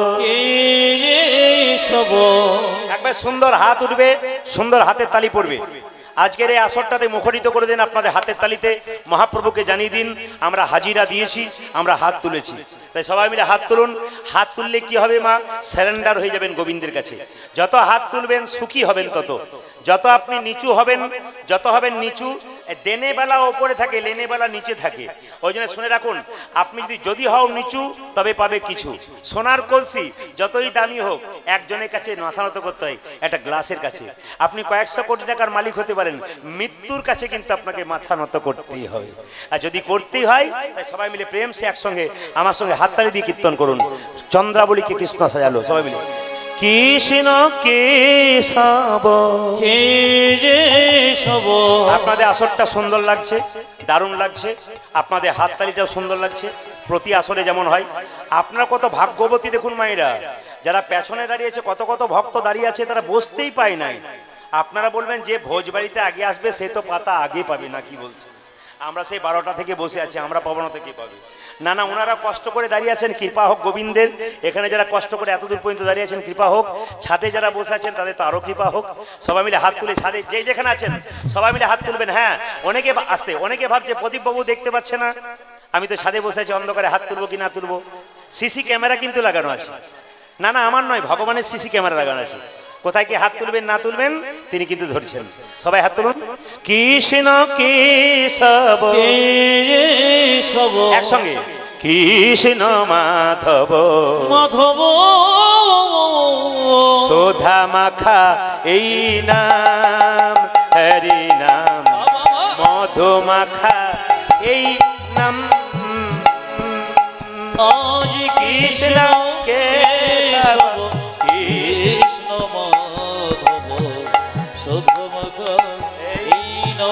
S2: কেশব।
S1: একবার সুন্দর হাত উঠবে, সুন্দর হাতের তালি পড়বে। আজকের এই আসরটাতে মুখরিত করে দিন আপনাদের হাতের তালিতে। মহাপ্রভুকে জানিয়ে দিন আমরা হাজিরা দিয়েছি, আমরা হাত তুলেছি। তাই সবাই মিলে হাত তুলুন। হাত তুললে কি হবে মা? স্যারেন্ডার হয়ে যাবেন গোবিন্দের কাছে। যত হাত তুলবেন সুখী হবেন তত। যত আপনি নিচু হবেন, যত হবেন নিচু, দেনে বেলা ওপরে থাকে, লেনে বেলা নিচে থাকে। ওই জন্য শুনে রাখুন, আপনি যদি হও নিচু তবে পাবে কিছু। সোনার কলসি যতই দামি হোক একজনের কাছে মাথা নত করতে হয়, একটা গ্লাসের কাছে। আপনি কয়েকশো কোটি টাকার মালিক হতে পারেন, মৃত্যুর কাছে কিন্তু আপনাকে মাথা নত করতেই হবে। আর যদি করতেই হয় তাই সবাই মিলে প্রেম সে একসঙ্গে আমার সঙ্গে হাততালি দিয়ে কীর্তন করুন। চন্দ্রাবলীকে কৃষ্ণ সাজালো, সবাই মিলে কৃষ্ণ কেশব
S2: কেশব।
S1: আপনাদের আসরটা সুন্দর লাগছে, দারুণ লাগছে। আপনাদের হাততালিটাও সুন্দর লাগছে। প্রতি আসরে যেমন হয়। আপনারা কত ভাগ্যবতী দেখুন মায়েরা, যারা পেছনে দাঁড়িয়েছে, কত কত ভক্ত দাঁড়িয়ে আছে, তারা বসতেই পায় নাই। আপনারা বলবেন যে ভোজবাড়িতে আগে আসবে সে তো পাতা আগে পাবে না, কি বলছেন? আমরা সেই 12টা থেকে বসে আছি, আমরা পাবো না থেকে পাবে না। না, ওনারা কষ্ট করে দাঁড়িয়ে আছেন, কৃপা হোক গোবিন্দের। এখানে যারা কষ্ট করে এতদূর পর্যন্ত দাঁড়িয়ে আছেন কৃপা হোক। ছাদে যারা বসে আছেন তাদের তো আরো কৃপা হোক। সবাই মিলে হাত তুলে ছাদে যে যেখানে আছেন সবাই মিলে হাত তুলবেন। হ্যাঁ, অনেকে আসতে, অনেকে ভাবছে প্রদীপ বাবু দেখতে পাচ্ছে না, আমি তো ছাদে বসে আছি, অন্ধকারে হাত তুলবো কি না তুলবো। সিসি ক্যামেরা কিন্তু লাগানো আছে। না না, আমার নয়, ভগবানের সিসি ক্যামেরা লাগানো আছে। কোথায় কি হাত তুলবেন না তুলবেন তিনি কিন্তু ধরছেন। সবাই হাত তুলুন। কৃষ্ণ কেশব
S2: কেশব।
S1: একসঙ্গে কৃষ্ণ মাধব
S2: মাধব।
S1: সোধা মাখা এই নাম, হরি নাম মধু মাখা এই নাম।
S2: আজ কৃষ্ণ কেশব কৃষ্ণ মাধব শুভমগ হরিণ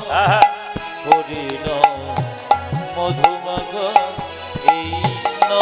S2: হরিণ মধুমগ হরিণ।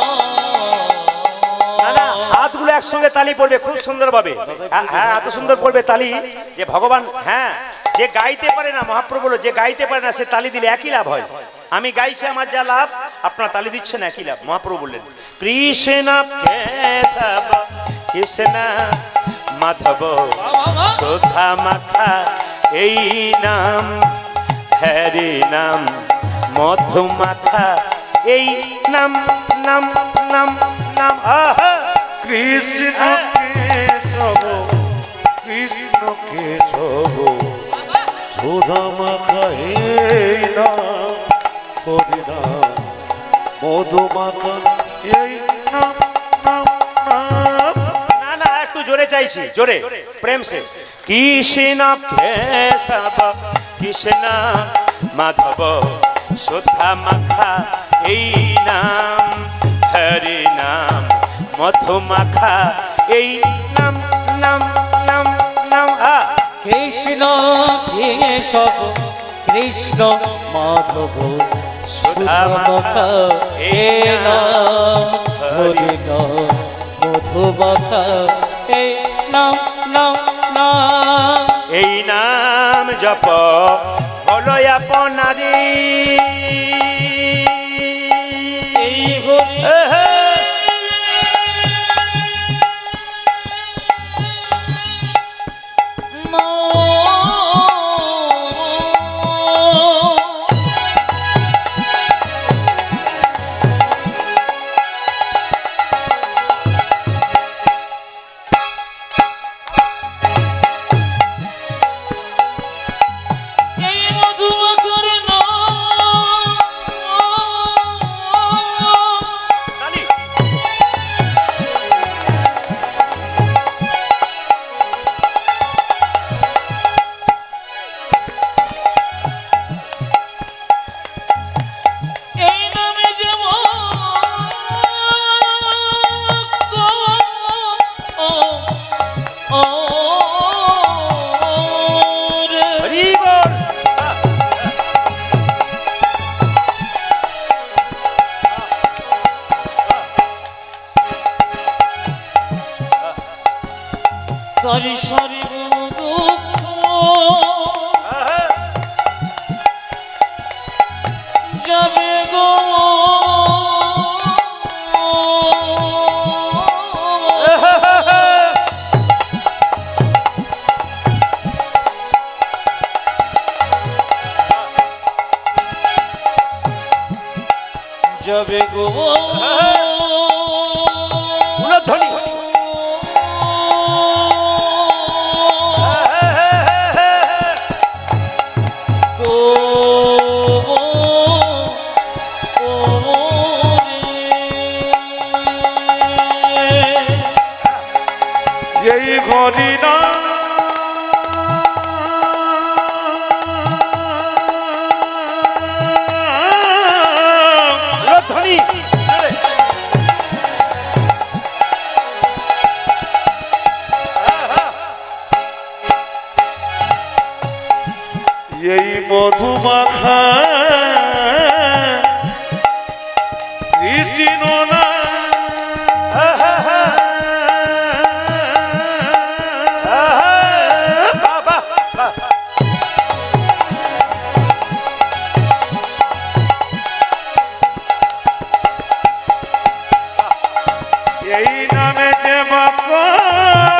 S1: হাতগুলো একসঙ্গে তালি পড়বে খুব সুন্দর ভাবে। হ্যাঁ, এত সুন্দর পড়বে তালি যে ভগবান, হ্যাঁ, যে গাইতে পারে না, মহাপ্রভু বলল যে গাইতে পারে না সে তালি দিলে একই লাভ হয়। আমি গাইছি আমার যা লাভ, আপনার তালি দিচ্ছেন একই লাভ। মহাপ্রভু বললেন কৃষ্ণ কেশব কৃষ্ণ মাধব সোধা মাখা এই নাম, হরি নাম মধু মাখা এই নাম নাম নাম নাম আহা
S3: কৃষ্ণ কেশব কৃষ্ণ কেশব সুধা মাখা এই নাম হরিনাম মধু মাখা এই নাম নাম নাম।
S1: না না একটু জোরে চাইছি, জোরে প্রেম সে। কৃষ্ণ কেশব কৃষ্ণ মাধব সুধা মাখা এই নাম হরি নাম মধু মাখা এই নাম নাম নাম নাম আ
S2: কৃষ্ণ কেশব কৃষ্ণ মাধব সুধা মাখা এই নাম হরি নাম মধু মাখা এই নাম নাম নাম।
S1: এই নাম জপ হলো আপনারি
S2: এই হরি তারি সারি দুঃখ যাবে গো যাবে গো
S1: ধ্বনি
S3: এই হরিনাম
S1: ধ্বনি
S3: এই মধু মাখা কৃষ্ণ না এই নামে যে বাপ